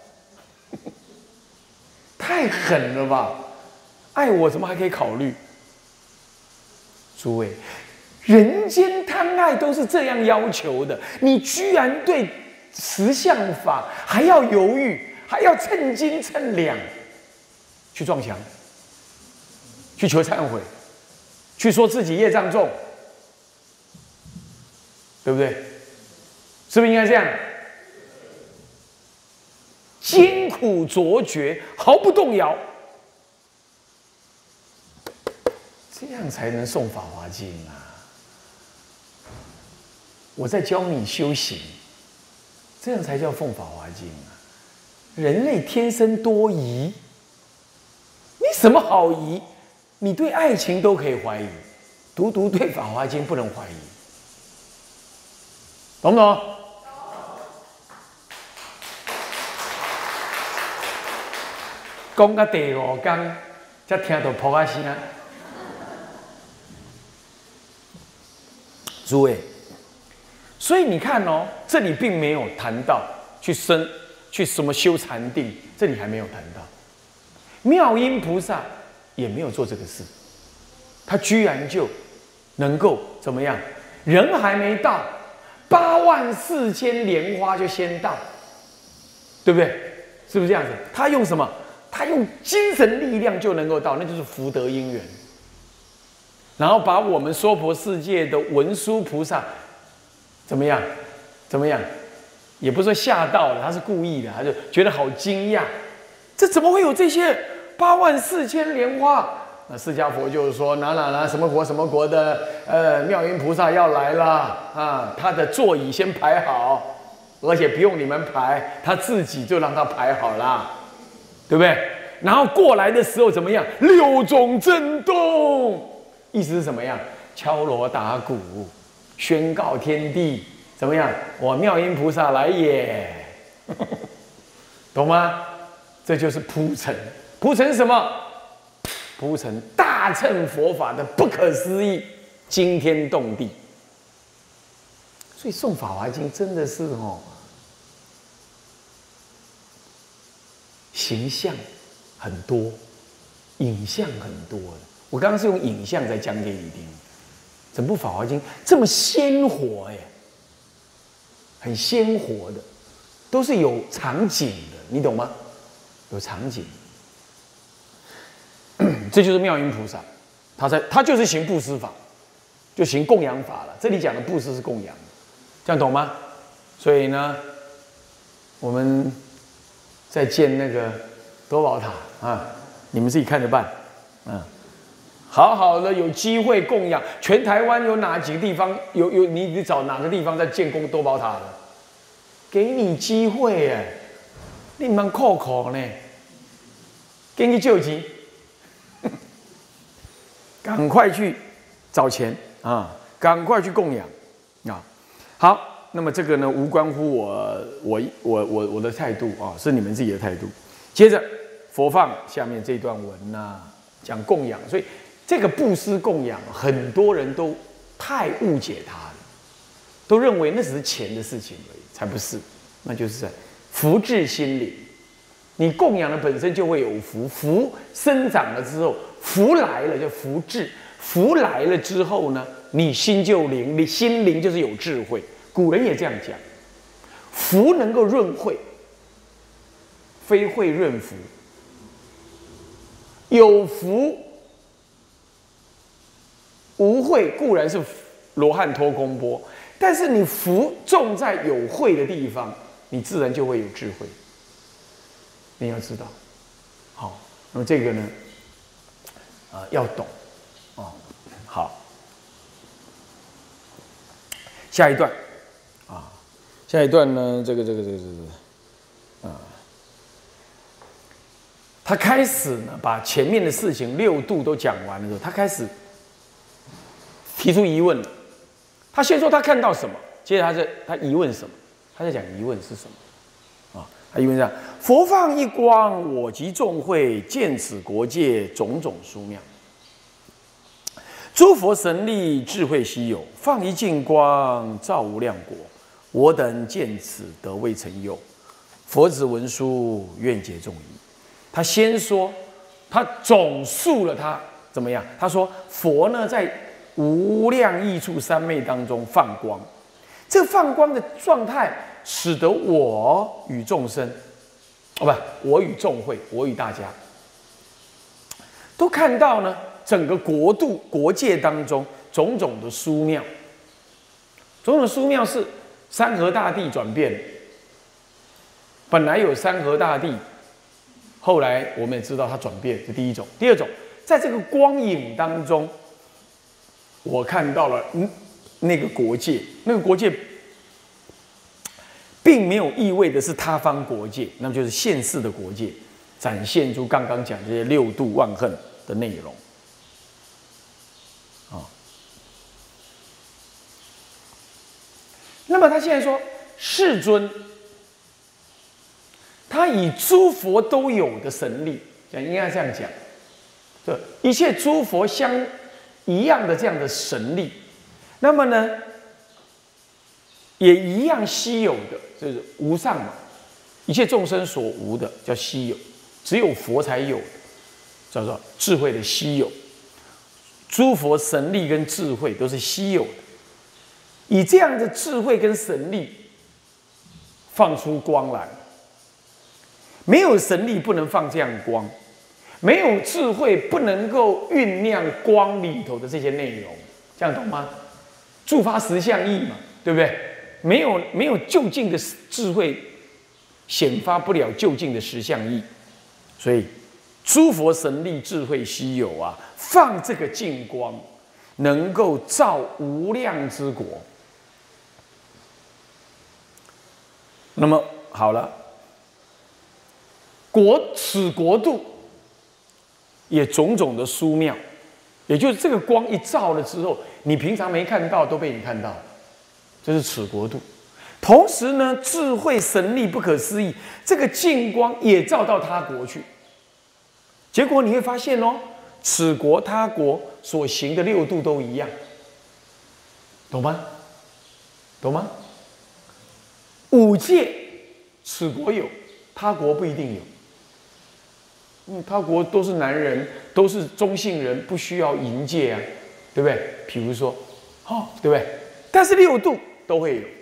太狠了吧！爱我怎么还可以考虑？诸位，人间贪爱都是这样要求的，你居然对实相法还要犹豫，还要称斤称两，去撞墙，去求忏悔，去说自己业障重，对不对？是不是应该这样？艰苦卓绝，毫不动摇，这样才能诵《法华经》啊！我在教你修行。这样才叫奉《法华经》啊！人类天生多疑，你什么好疑？你对爱情都可以怀疑，独独对《法华经》不能怀疑，懂不懂？讲到第五天，才听到噗啊声。诸位。所以你看哦，这里并没有谈到去生、去什么修禅定，这里还没有谈到。妙音菩萨也没有做这个事，他居然就能够怎么样？人还没到，八万四千莲花就先到，对不对？是不是这样子？他用什么？他用精神力量就能够到，那就是福德因缘。然后把我们娑婆世界的文殊菩萨。怎么样？怎么样？也不是说吓到了，他是故意的，他就觉得好惊讶，这怎么会有这些八万四千莲花？那释迦佛就是说哪哪哪什么国什么国的呃妙音菩萨要来了啊，他的座椅先排好，而且不用你们排，他自己就让他排好了，对不对？然后过来的时候怎么样？六种震动，意思是什么样？敲锣打鼓。宣告天地怎么样？我妙音菩萨来也，懂吗？这就是铺陈，铺陈什么？铺陈大乘佛法的不可思议，惊天动地。所以诵《法华经》真的是哦， 形象很多，影像很多的。我刚刚是用影像在讲给你听。整部《法华经》这么鲜活哎，很鲜活的，都是有场景的，你懂吗？有场景，这就是妙音菩萨，他在他就是行布施法，就行供养法了。这里讲的布施是供养，这样懂吗？所以呢，我们在建那个多宝塔啊，你们自己看着办，嗯。好好的有机会供养，全台湾有哪几个地方有有你你找哪个地方在建功多宝塔的？给你机会哎，你蛮酷酷呢，给你救急，赶快去找钱啊，赶快去供养啊。好，那么这个呢无关乎我我我我我的态度啊，是你们自己的态度。接着佛放下面这段文呐、啊，讲供养，所以。这个布施供养，很多人都太误解它了，都认为那只是钱的事情而已，才不是。那就是在福至心灵，你供养的本身就会有福，福生长了之后，福来了就福至，福来了之后呢，你心就灵，你心灵就是有智慧。古人也这样讲，福能够润慧，非慧润福，有福。无慧固然是罗汉托空钵，但是你福种在有慧的地方，你自然就会有智慧。你要知道，好，那么这个呢，啊、呃，要懂，哦，好，下一段，啊，下一段呢，这个这个这个这个，啊，他开始呢，把前面的事情六度都讲完了之后，他开始。提出疑问了，他先说他看到什么，接着他在他疑问什么，他在讲疑问是什么啊？他疑问这样：佛放一光，我及众会见此国界种种殊妙，诸佛神力智慧稀有，放一净光照无量国，我等见此得未曾有，佛子文殊愿解众疑。他先说，他总述了他怎么样？他说佛呢在。无量益处三昧当中放光，这个放光的状态，使得我与众生，哦不，我与众会，我与大家，都看到呢整个国度国界当中种种的殊妙，种种殊妙是山河大地转变，本来有山河大地，后来我们也知道它转变，这第一种。第二种，在这个光影当中。我看到了，嗯，那个国界，那个国界，并没有意味的是他方国界，那么就是现世的国界，展现出刚刚讲这些六度万恨的内容，啊、哦。那么他现在说，世尊，他以诸佛都有的神力，讲应该这样讲，这一切诸佛相。一样的这样的神力，那么呢，也一样稀有的，就是无上嘛，一切众生所无的叫稀有，只有佛才有的，叫做智慧的稀有。诸佛神力跟智慧都是稀有的，以这样的智慧跟神力放出光来，没有神力不能放这样光。没有智慧，不能够酝酿光里头的这些内容，这样懂吗？诸发实相义嘛，对不对？没有没有究竟的智慧，显发不了究竟的实相义。所以，诸佛神力智慧稀有啊，放这个净光，能够照无量之国。那么好了，国此国度。也种种的殊妙，也就是这个光一照了之后，你平常没看到都被你看到，这是此国度。同时呢，智慧神力不可思议，这个净光也照到他国去。结果你会发现哦，此国他国所行的六度都一样，懂吗？懂吗？五界此国有，他国不一定有。 嗯，他国都是男人，都是中性人，不需要淫戒啊，对不对？比如说，哦，对不对？但是六度都会有，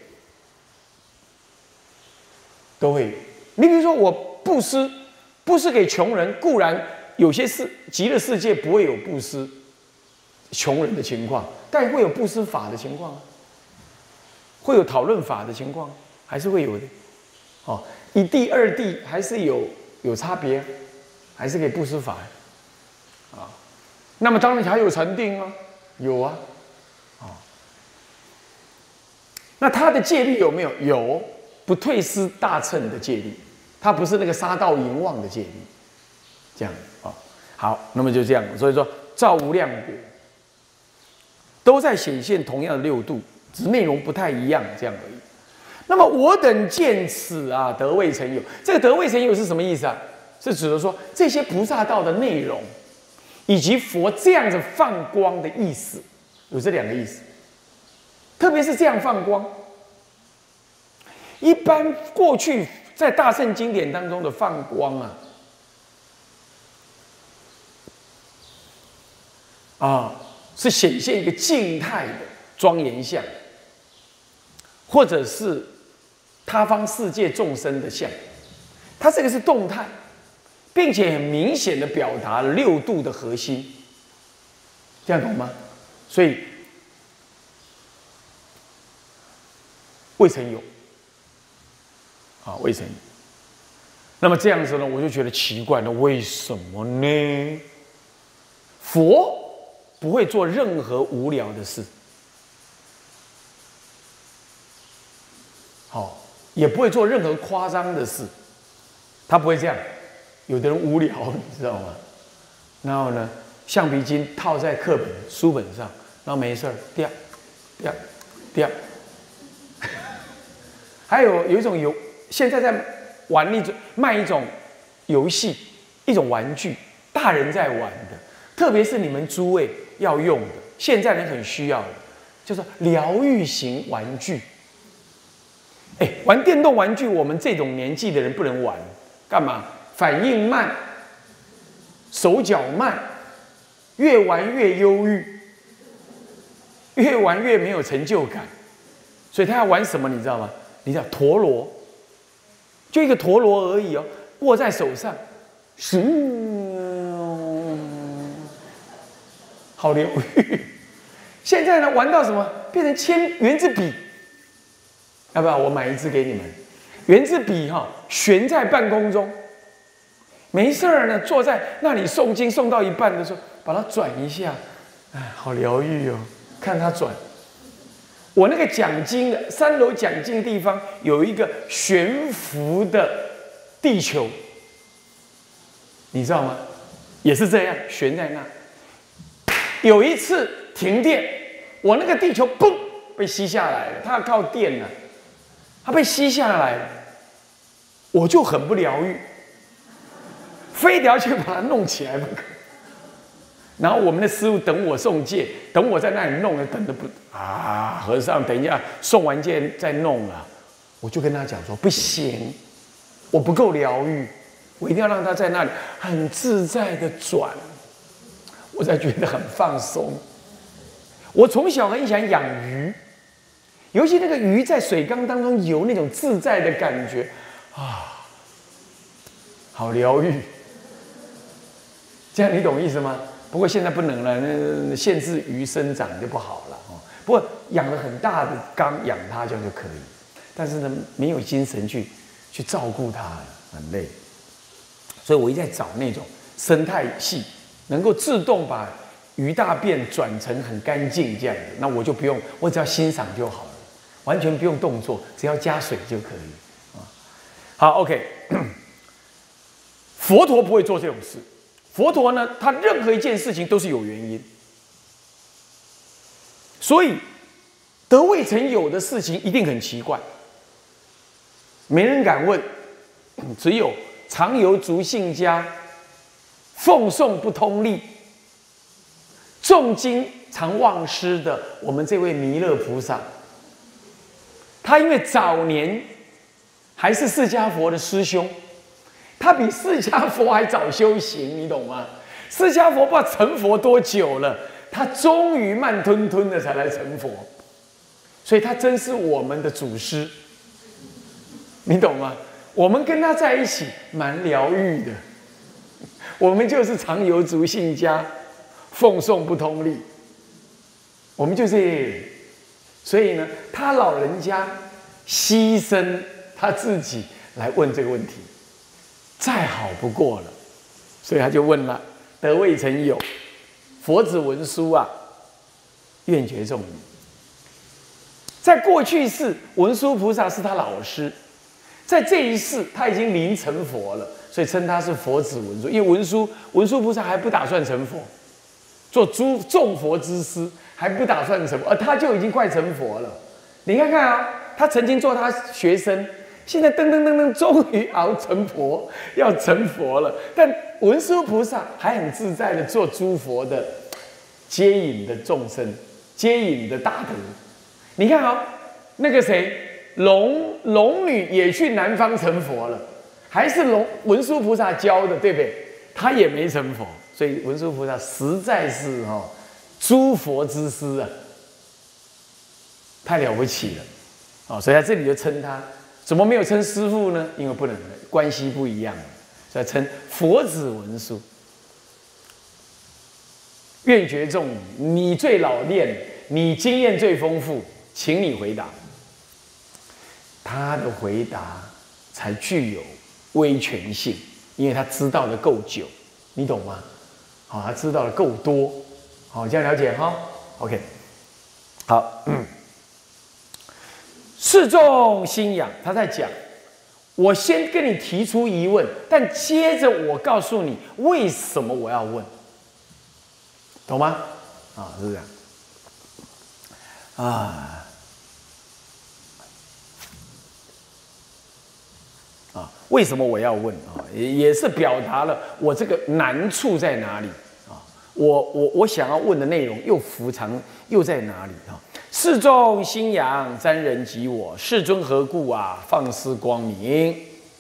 都会有。你比如说，我布施，布施给穷人，固然有些世极乐世界不会有布施穷人的情况，但会有布施法的情况，会有讨论法的情况，还是会有的。哦，一地二地还是有有差别，还是可以布施法啊。那么当然还有禅定啊，有啊，啊。那他的戒律有没有？有，不退失大乘的戒律，他不是那个杀盗淫妄的戒律，这样啊。好，那么就这样，所以说照无量果都在显现同样的六度，只是内容不太一样，这样而已。那么我等见此啊，得未曾有。这个得未曾有是什么意思啊？是指的说这些菩萨道的内容，以及佛这样子放光的意思，有这两个意思。特别是这样放光，一般过去在大乘经典当中的放光啊，啊，是显现一个静态的庄严相，或者是他方世界众生的相，它这个是动态，并且很明显的表达了六度的核心，这样懂吗？所以未曾有，啊，未曾有。那么这样子呢，我就觉得奇怪了，为什么呢？佛不会做任何无聊的事，好，也不会做任何夸张的事，他不会这样。有的人无聊，你知道吗？然后呢，橡皮筋套在课本、书本上，然后没事儿，掉，掉，掉。还有有一种游，现在在玩一种卖一种游戏，一种玩具，大人在玩的，特别是你们诸位要用的，现在人很需要的，叫做疗愈型玩具。哎，玩电动玩具，我们这种年纪的人不能玩，干嘛？反应慢，手脚慢，越玩越忧郁，越玩越没有成就感，所以他要玩什么？你知道吗？你知道陀螺，就一个陀螺而已哦，握在手上，好疗愈。现在呢，玩到什么？变成铅圆珠笔，要不要我买一支给你们？圆珠笔哈、哦，悬在半空中，没事儿呢，坐在那里诵经，诵到一半的时候，把它转一下，哎，好疗愈哦，看它转。我那个讲经的三楼讲经的地方有一个悬浮的地球，你知道吗？也是这样悬在那。有一次停电，我那个地球嘣被吸下来了，它要靠电了，它被吸下来了，我就很不疗愈，非得要去把它弄起来不可。然后我们的师父等我送戒，等我在那里弄了，等的不啊，和尚等一下送完戒再弄啊。我就跟他讲说，不行，我不够疗愈，我一定要让他在那里很自在的转，我才觉得很放松。我从小很想养鱼，尤其那个鱼在水缸当中游那种自在的感觉啊，好疗愈。这样你懂意思吗？不过现在不能了，那限制鱼生长就不好了哦。不过养了很大的缸养它这样就可以，但是呢，没有精神去去照顾它，很累。所以我一直在找那种生态系，能够自动把鱼大便转成很干净这样的，那我就不用，我只要欣赏就好了，完全不用动作，只要加水就可以啊。好 ，OK， 佛陀不会做这种事。佛陀呢，他任何一件事情都是有原因，所以得未曾有的事情一定很奇怪，没人敢问，只有常由足信家奉诵不通力，诵经常忘失的我们这位弥勒菩萨，他因为早年还是释迦佛的师兄，他他比释迦佛还早修行，你懂吗？释迦佛不知道成佛多久了，他终于慢吞吞的才来成佛，所以他真是我们的祖师，你懂吗？我们跟他在一起蛮疗愈的，我们就是常有足信家，奉送不通力，我们就是，所以呢，他老人家牺牲他自己来问这个问题，再好不过了，所以他就问了。得未曾有，佛子文殊啊，愿觉众语。在过去世，文殊菩萨是他老师，在这一世他已经临成佛了，所以称他是佛子文殊。因为文殊文殊菩萨还不打算成佛，做诸众佛之师，还不打算成佛，而他就已经快成佛了。你看看啊，他曾经做他学生。现在噔噔噔噔，终于熬成佛，要成佛了。但文殊菩萨还很自在的做诸佛的接引的众生，接引的大德。你看啊、哦，那个谁，龙龙女也去南方成佛了，还是龙文殊菩萨教的，对不对？他也没成佛，所以文殊菩萨实在是哈、哦，诸佛之师啊，太了不起了啊、哦！所以在这里就称他。怎么没有称师父呢？因为不能，关系不一样，所以称佛子文殊。愿觉众语，你最老练，你经验最丰富，请你回答。他的回答才具有威权性，因为他知道的够久，你懂吗？好，他知道的够多，好，这样了解哈 ？OK， 好。嗯世众心仰，他在讲，我先跟你提出疑问，但接着我告诉你为什么我要问，懂吗？啊，是这样。啊啊，为什么我要问啊？也也是表达了我这个难处在哪里啊？我我我想要问的内容又伏藏又在哪里啊？世众心仰，瞻人即我。世尊何故啊？放施光明。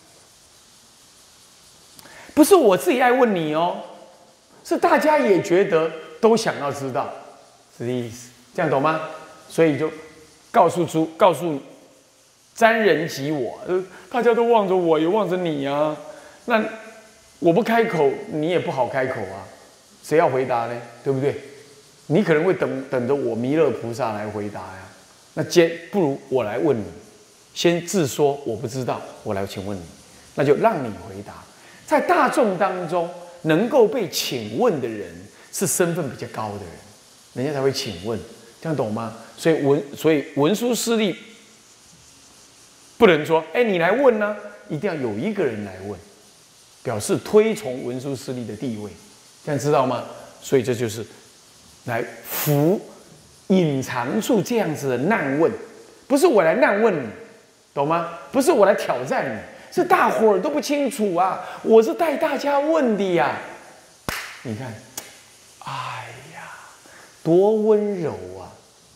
不是我自己爱问你哦，是大家也觉得都想要知道，是这意思，这样懂吗？所以就告诉出，告诉瞻人即我，呃，大家都望着我，也望着你啊。那我不开口，你也不好开口啊，谁要回答呢？对不对？你可能会等等着我弥勒菩萨来回答呀，那接不如我来问你，先自说我不知道，我来请问你，那就让你回答。在大众当中，能够被请问的人是身份比较高的人，人家才会请问，这样懂吗？所以文所以文殊师利不能说，哎，你来问呢、啊，一定要有一个人来问，表示推崇文殊师利的地位，这样知道吗？所以这就是。来伏隐藏住这样子的难问，不是我来难问你，懂吗？不是我来挑战你，是大伙儿都不清楚啊！我是带大家问的呀。你看，哎呀，多温柔啊，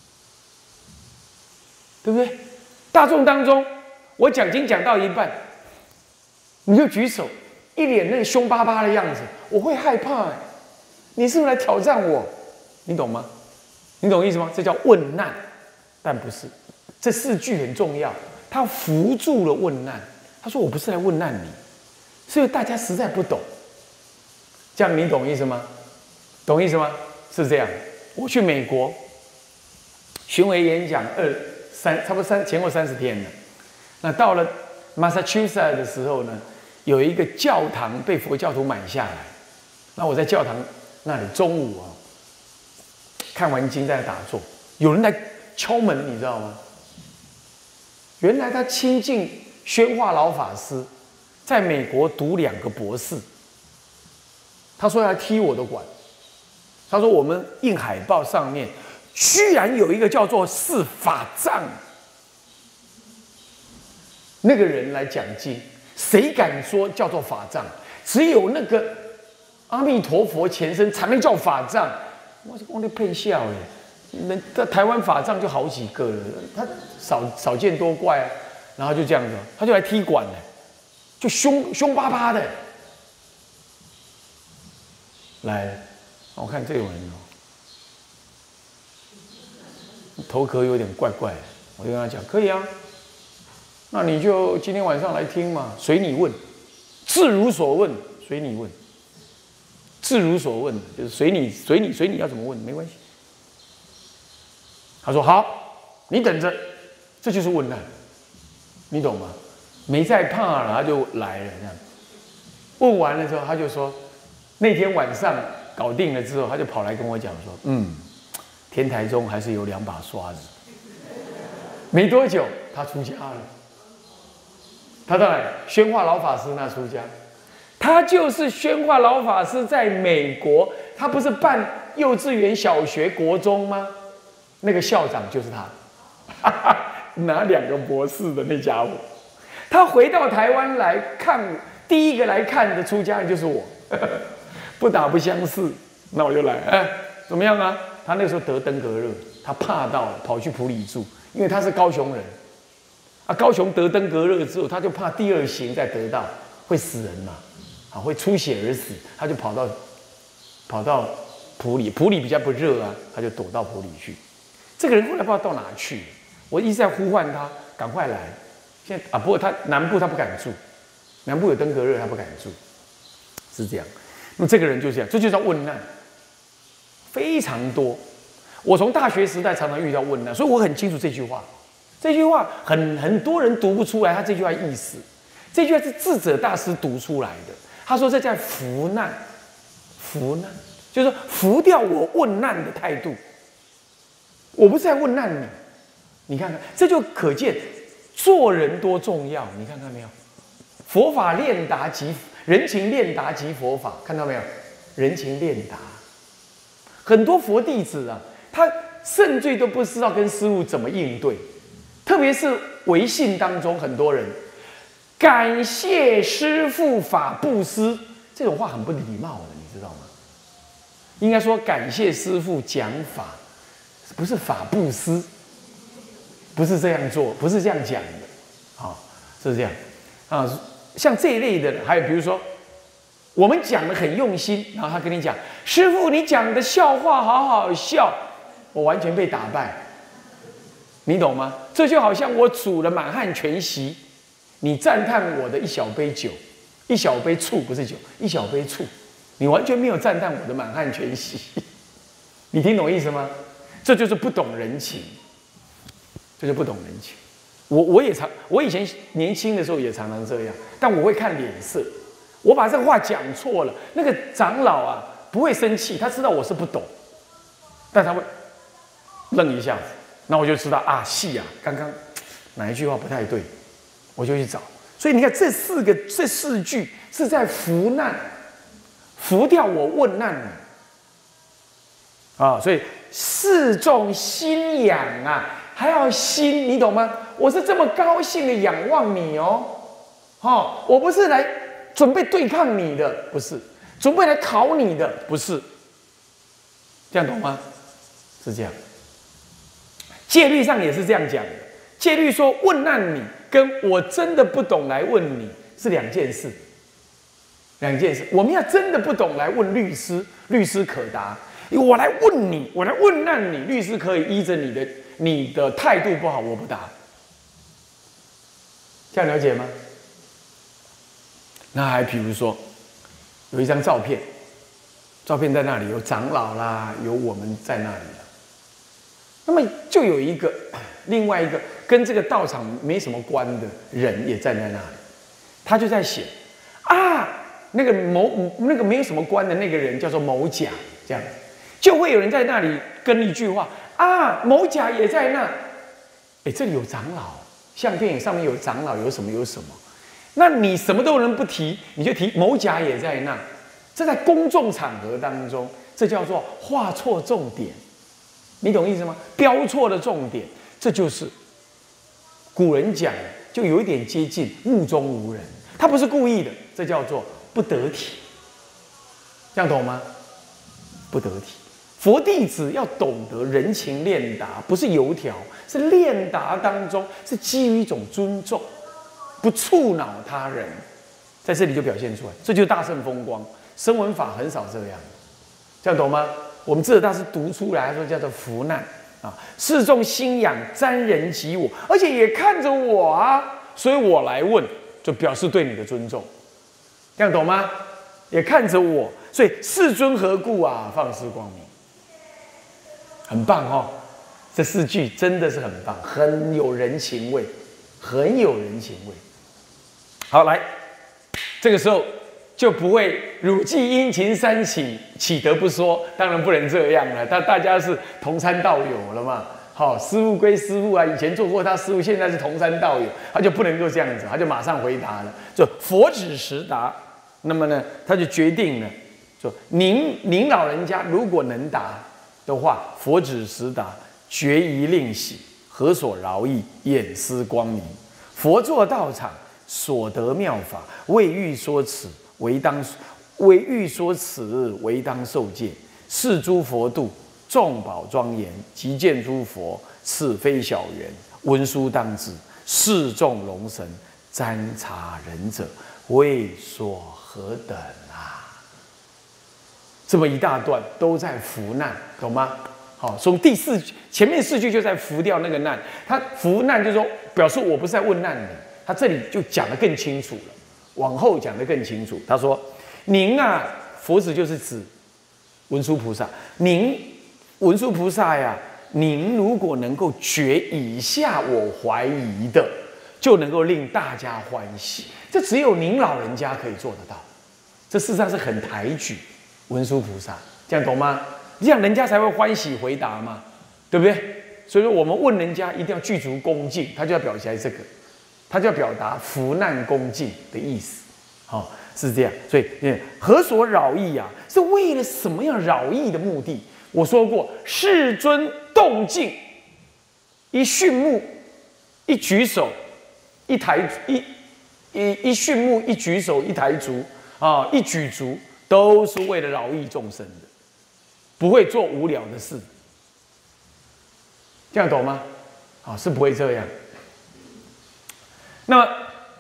对不对？大众当中，我讲经讲到一半，你就举手，一脸那个凶巴巴的样子，我会害怕、欸。你是不是来挑战我？你懂吗？你懂意思吗？这叫问难，但不是。这四句很重要，他扶住了问难。他说：“我不是来问难你，是因为大家实在不懂。”这样你懂意思吗？懂意思吗？是这样。我去美国巡回演讲二三，差不多三前后三十天了。那到了 Massachusetts 的时候呢，有一个教堂被佛教徒买下来。那我在教堂那里中午啊。看完经在打坐，有人来敲门，你知道吗？原来他亲近宣化老法师，在美国读两个博士。他说要踢我的馆，他说我们印海报上面居然有一个叫做是法藏，那个人来讲经，谁敢说叫做法藏？只有那个阿弥陀佛前身才能叫法藏。我是光在骗笑哎，人在台湾法藏就好几个了，他少少见多怪啊，然后就这样子，他就来踢馆了， 就凶凶巴巴的来了。我看这种人哦，头壳有点怪怪的，我就跟他讲，可以啊，那你就今天晚上来听嘛，随你问，自如所问，随你问，自如所问，就是随你随你随你要怎么问没关系。他说好，你等着，这就是问难，你懂吗？没再怕了，他就来了这样。问完了之后，他就说，那天晚上搞定了之后，他就跑来跟我讲说，嗯，天台中还是有两把刷子。没多久，他出家了。他当然宣化老法师那出家，他就是宣化老法师在美国，他不是办幼稚园、小学、国中吗？那个校长就是他，哈哈，拿两个博士的那家伙。他回到台湾来看，第一个来看的出家人就是我，呵呵，不打不相识，那我就来，哎，怎么样啊？他那个时候得登革热，他怕到了，跑去埔里住，因为他是高雄人，啊，高雄得登革热之后，他就怕第二型再得到会死人嘛，啊，会出血而死，他就跑到跑到埔里，埔里比较不热啊，他就躲到埔里去。这个人后来不知道到哪去了，我一直在呼唤他，赶快来。现在啊，不过他南部他不敢住，南部有登革热他不敢住，是这样。那么这个人就这样，这就叫问难，非常多。我从大学时代常常遇到问难，所以我很清楚这句话。这句话很很多人读不出来，他这句话意思。这句话是智者大师读出来的。他说这叫服难，服难就是说服掉我问难的态度。我不是在问难你，你看看，这就可见做人多重要。你看看没有？佛法练达即人情练达即佛法，看到没有？人情练达，很多佛弟子啊，他甚至都不知道跟师父怎么应对，特别是唯信当中，很多人感谢师父法布施，这种话很不礼貌的，你知道吗？应该说感谢师父讲法。不是法布施，不是这样做，不是这样讲的，啊、哦，是这样，啊，像这一类的，还有比如说，我们讲的很用心，然后他跟你讲，师父你讲的笑话好好笑，我完全被打败，你懂吗？这就好像我煮了满汉全席，你赞叹我的一小杯酒，一小杯醋不是酒，一小杯醋，你完全没有赞叹我的满汉全席，你听懂意思吗？这就是不懂人情，这就不懂人情。我我也常，我以前年轻的时候也常常这样，但我会看脸色。我把这个话讲错了，那个长老啊不会生气，他知道我是不懂，但他会愣一下子，那我就知道啊，是啊，刚刚哪一句话不太对，我就去找。所以你看这四个这四句是在扶难，扶掉我问难你啊，所以。示众心仰啊，还要心，你懂吗？我是这么高兴的仰望你哦，哦，我不是来准备对抗你的，不是，准备来考你的，不是，这样懂吗？是这样。戒律上也是这样讲的，戒律说问难你，跟我真的不懂来问你是两件事，两件事。我们要真的不懂来问律师，律师可答。我来问你，我来问难你，律师可以依着你的你的态度不好，我不答，这样了解吗？那还比如说，有一张照片，照片在那里有长老啦，有我们在那里了。那么就有一个另外一个跟这个道场没什么关的人也站在那里，他就在写啊，那个某那个没有什么关的那个人叫做某甲，这样。就会有人在那里跟一句话啊，某甲也在那，哎，这里有长老，相片上面有长老，有什么有什么，那你什么都能不提，你就提某甲也在那，这在公众场合当中，这叫做画错重点，你懂意思吗？标错了重点，这就是古人讲，就有一点接近目中无人，他不是故意的，这叫做不得体，这样懂吗？不得体。佛弟子要懂得人情练达，不是油条，是练达当中是基于一种尊重，不触恼他人， 在这里就表现出来，这就是大乘风光。声闻法很少这样，这样懂吗？我们智者大师读出来，他说叫做福难啊，世众心仰瞻人及我，而且也看着我啊，所以我来问，就表示对你的尊重，这样懂吗？也看着我，所以世尊何故啊？放失光明，很棒哦。这四句真的是很棒，很有人情味，很有人情味。好，来，这个时候就不会汝既殷勤三起，岂得不说？当然不能这样了，大大家是同参道友了嘛。好，师父归师父啊，以前做过他师父，现在是同参道友，他就不能够这样子，他就马上回答了，就佛指实答。那么呢，他就决定了，说您您老人家如果能答的话，佛指实答。决疑令喜，何所饶益？眼思光明。佛作道场，所得妙法，未欲说此，唯当未欲说此，唯当受戒。是诸佛度，众宝庄严，即见诸佛，此非小缘。文殊当知，示众龙神，瞻察仁者，未说何等啊！这么一大段都在扶难，懂吗？好，从第四句前面四句就在扶掉那个难，他扶难就是说表示我不是在问难你，他这里就讲得更清楚了，往后讲得更清楚。他说：“您啊，佛子就是指文殊菩萨，您文殊菩萨呀，您如果能够觉以下我怀疑的，就能够令大家欢喜。这只有您老人家可以做得到，这事实上是很抬举文殊菩萨，这样懂吗？这样人家才会欢喜回答嘛，对不对？所以说我们问人家一定要具足恭敬，他就要表现这个，他就要表达扶难恭敬的意思，好、哦、是这样。所以何所扰益啊？是为了什么样扰益的目的？我说过，世尊动静，一训目，一举手，一抬一一一训目，一举手，一抬足啊，一举足，都是为了扰益众生的。不会做无聊的事，这样懂吗？啊，是不会这样。那么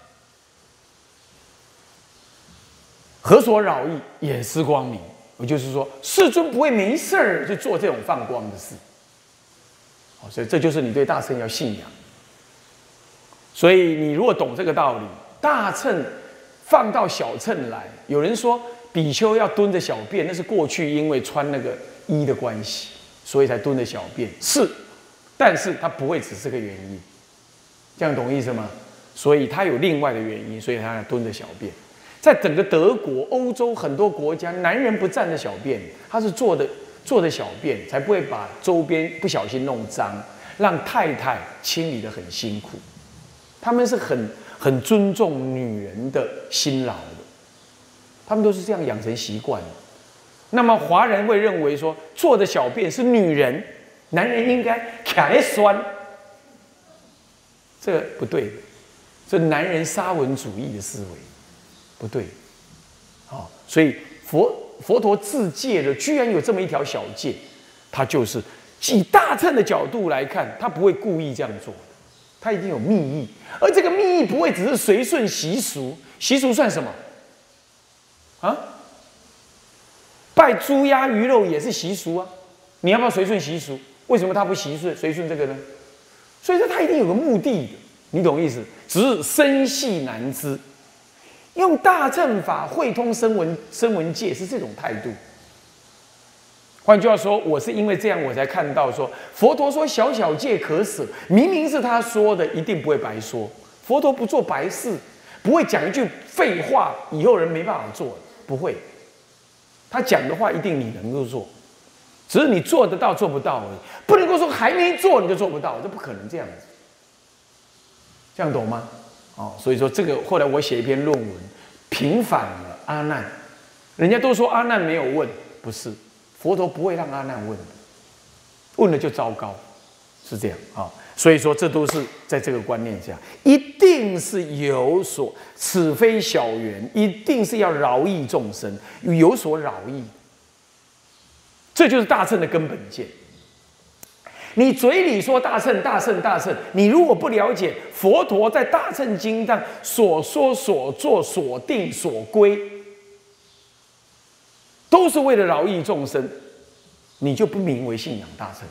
何所扰益？眼思光明。也就是说，世尊不会没事儿去做这种放光的事。哦，所以这就是你对大乘要信仰。所以你如果懂这个道理，大乘放到小乘来，有人说比丘要蹲着小便，那是过去因为穿那个衣的关系，所以才蹲着小便，是，但是它不会只是个原因，这样懂意思吗？所以它有另外的原因，所以它要蹲着小便。在整个德国、欧洲很多国家，男人不站着小便，他是坐的坐的小便，才不会把周边不小心弄脏，让太太清理得很辛苦。他们是很很尊重女人的辛劳的，他们都是这样养成习惯的。那么华人会认为说，坐的小便是女人，男人应该卡在酸，这个不对的，这男人沙文主义的思维不对。好，所以佛佛陀自戒的，居然有这么一条小戒，他就是以大乘的角度来看，他不会故意这样做的，他一定有密意，而这个密意不会只是随顺习俗，习俗算什么？啊？拜猪鸭鱼肉也是习俗啊，你要不要随顺习俗？为什么他不习顺随顺这个呢？所以说他一定有个目的的，你懂意思？只是深细难知。用大乘法汇通声闻声闻界是这种态度。换句话说，我是因为这样我才看到说，佛陀说小小戒可舍，明明是他说的，一定不会白说。佛陀不做白事，不会讲一句废话，以后人没办法做，不会。他讲的话一定你能够做，只是你做得到做不到而已，不能够说还没做你就做不到，这不可能这样子。这样懂吗？哦，所以说这个后来我写一篇论文，平反了阿难。人家都说阿难没有问，不是，佛陀不会让阿难问的，问了就糟糕，是这样啊、哦。所以说这都是在这个观念下，一定是有所，此非小缘，一定是要饶益众生，有所饶益，这就是大乘的根本见。 你嘴里说大乘大乘大乘，你如果不了解佛陀在大乘经上所说所做所定所归，都是为了饶益众生，你就不名为信仰大乘。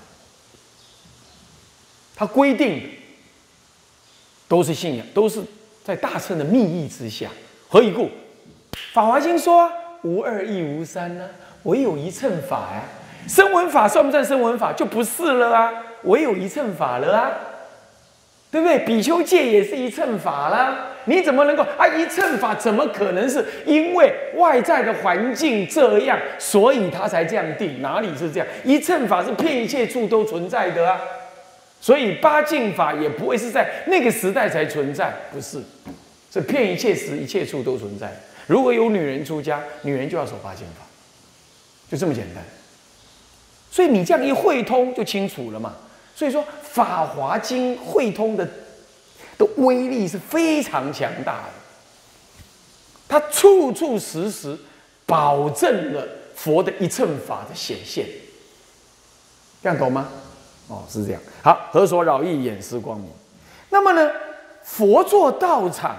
他规定的都是信仰，都是在大乘的密意之下。何以故？法华经说、啊、无二亦无三呢、啊，唯有一乘法呀、啊。声闻法算不算声闻法？就不是了啊，唯有一乘法了啊，对不对？比丘戒也是一乘法啦，你怎么能够啊？一乘法怎么可能是因为外在的环境这样，所以他才这样定？哪里是这样？一乘法是遍一切处都存在的啊，所以八敬法也不会是在那个时代才存在，不是，是遍一切时一切处都存在。如果有女人出家，女人就要守八敬法，就这么简单。所以你这样一汇通就清楚了嘛。所以说《法华经》汇通的的威力是非常强大的，它处处时时保证了佛的一乘法的显现，这样懂吗？哦，是这样。好，何所扰益，眼识光明。那么呢，佛做道场，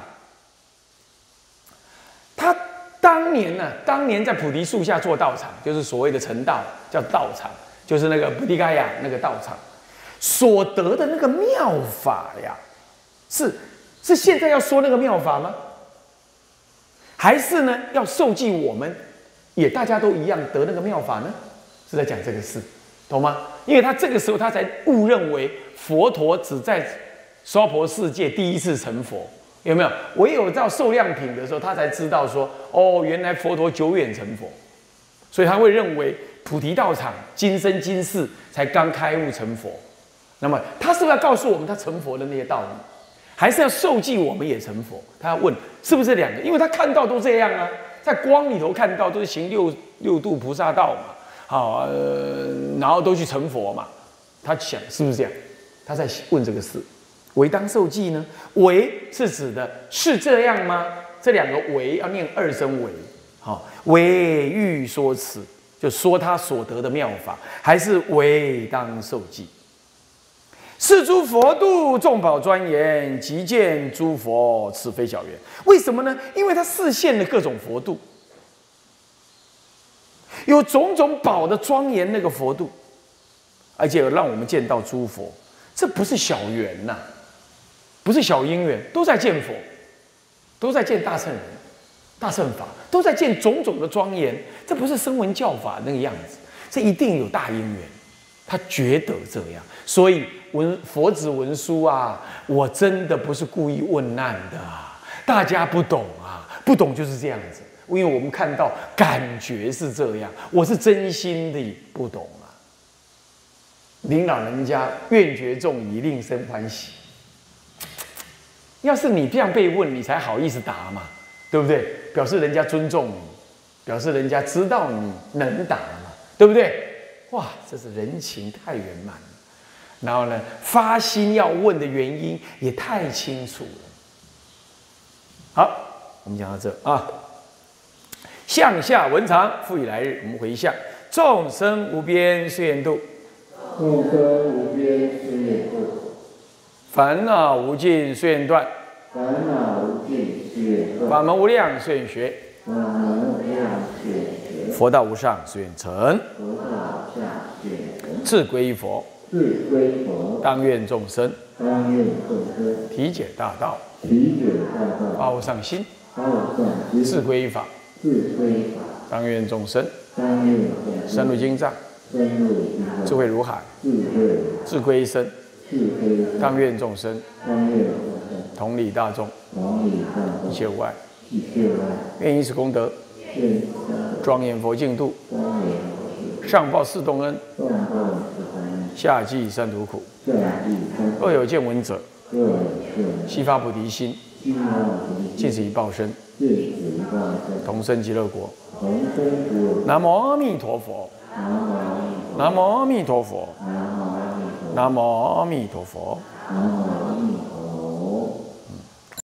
他当年呢、啊，当年在菩提树下做道场，就是所谓的成道，叫道场。就是那个菩提伽亚那个道场所得的那个妙法呀，是是现在要说那个妙法吗？还是呢要受记我们也大家都一样得那个妙法呢？是在讲这个事，懂吗？因为他这个时候他才误认为佛陀只在娑婆世界第一次成佛，有没有？唯有到受量品的时候，他才知道说，哦，原来佛陀久远成佛，所以他会认为菩提道场今生今世才刚开悟成佛。那么他是不是要告诉我们他成佛的那些道理，还是要受记我们也成佛？他要问是不是两个？因为他看到都这样啊，在光里头看到都是行六六度菩萨道嘛，好、呃，然后都去成佛嘛。他想是不是这样？他在问这个事。唯当受记呢？唯是指的是这样吗？这两个唯要念二声唯，好，唯欲说此，就说他所得的妙法，还是唯当受记？是诸佛度众宝庄严，即见诸佛，此非小缘。为什么呢？因为他示现了各种佛度，有种种宝的庄严那个佛度，而且有让我们见到诸佛，这不是小缘呐、啊，不是小因缘，都在见佛，都在见大乘人、大乘法，都在见种种的庄严。这不是声闻教法那个样子，这一定有大因缘。他觉得这样，所以文佛子文殊啊，我真的不是故意问难的啊，大家不懂啊，不懂就是这样子，因为我们看到感觉是这样，我是真心的不懂啊。领导人家愿觉众疑，令生欢喜。要是你这样被问，你才好意思答嘛，对不对？表示人家尊重你，表示人家知道你能答嘛，对不对？哇，这是人情太圆满了。然后呢，发心要问的原因也太清楚了。好，我们讲到这啊。向下文长，复以来日，我们回向：众生无边誓愿度， 众生无边誓愿度， 烦恼无尽誓愿断， 烦恼无尽誓愿断， 法门无量誓愿学， 法门无量誓愿学， 佛道无上誓愿成， 佛道无上誓愿成， 自归依佛， 自归佛， 当愿众生当愿众生体解大道， 体解大道， 发无上心， 发无上心， 自归依法， 自归法， 当愿众生当愿众生深入经藏， 深入经藏， 智慧如海， 智慧自归一生， 智慧， 当愿众生当愿众生同理大众， 同理大众， 一切无碍， 一切无碍， 愿以此功德愿庄严佛净土， 庄严佛上报四重恩， 众众慈恩， 下济三途苦。 下济三若有见闻者， 各有见闻， 悉发菩提心， 悉发菩提心， 尽此一报身， 尽此一报身， 同生极乐国。 同生极乐国。 南无阿弥陀佛。南无阿弥陀佛。南无阿弥陀佛。 南无阿弥陀佛。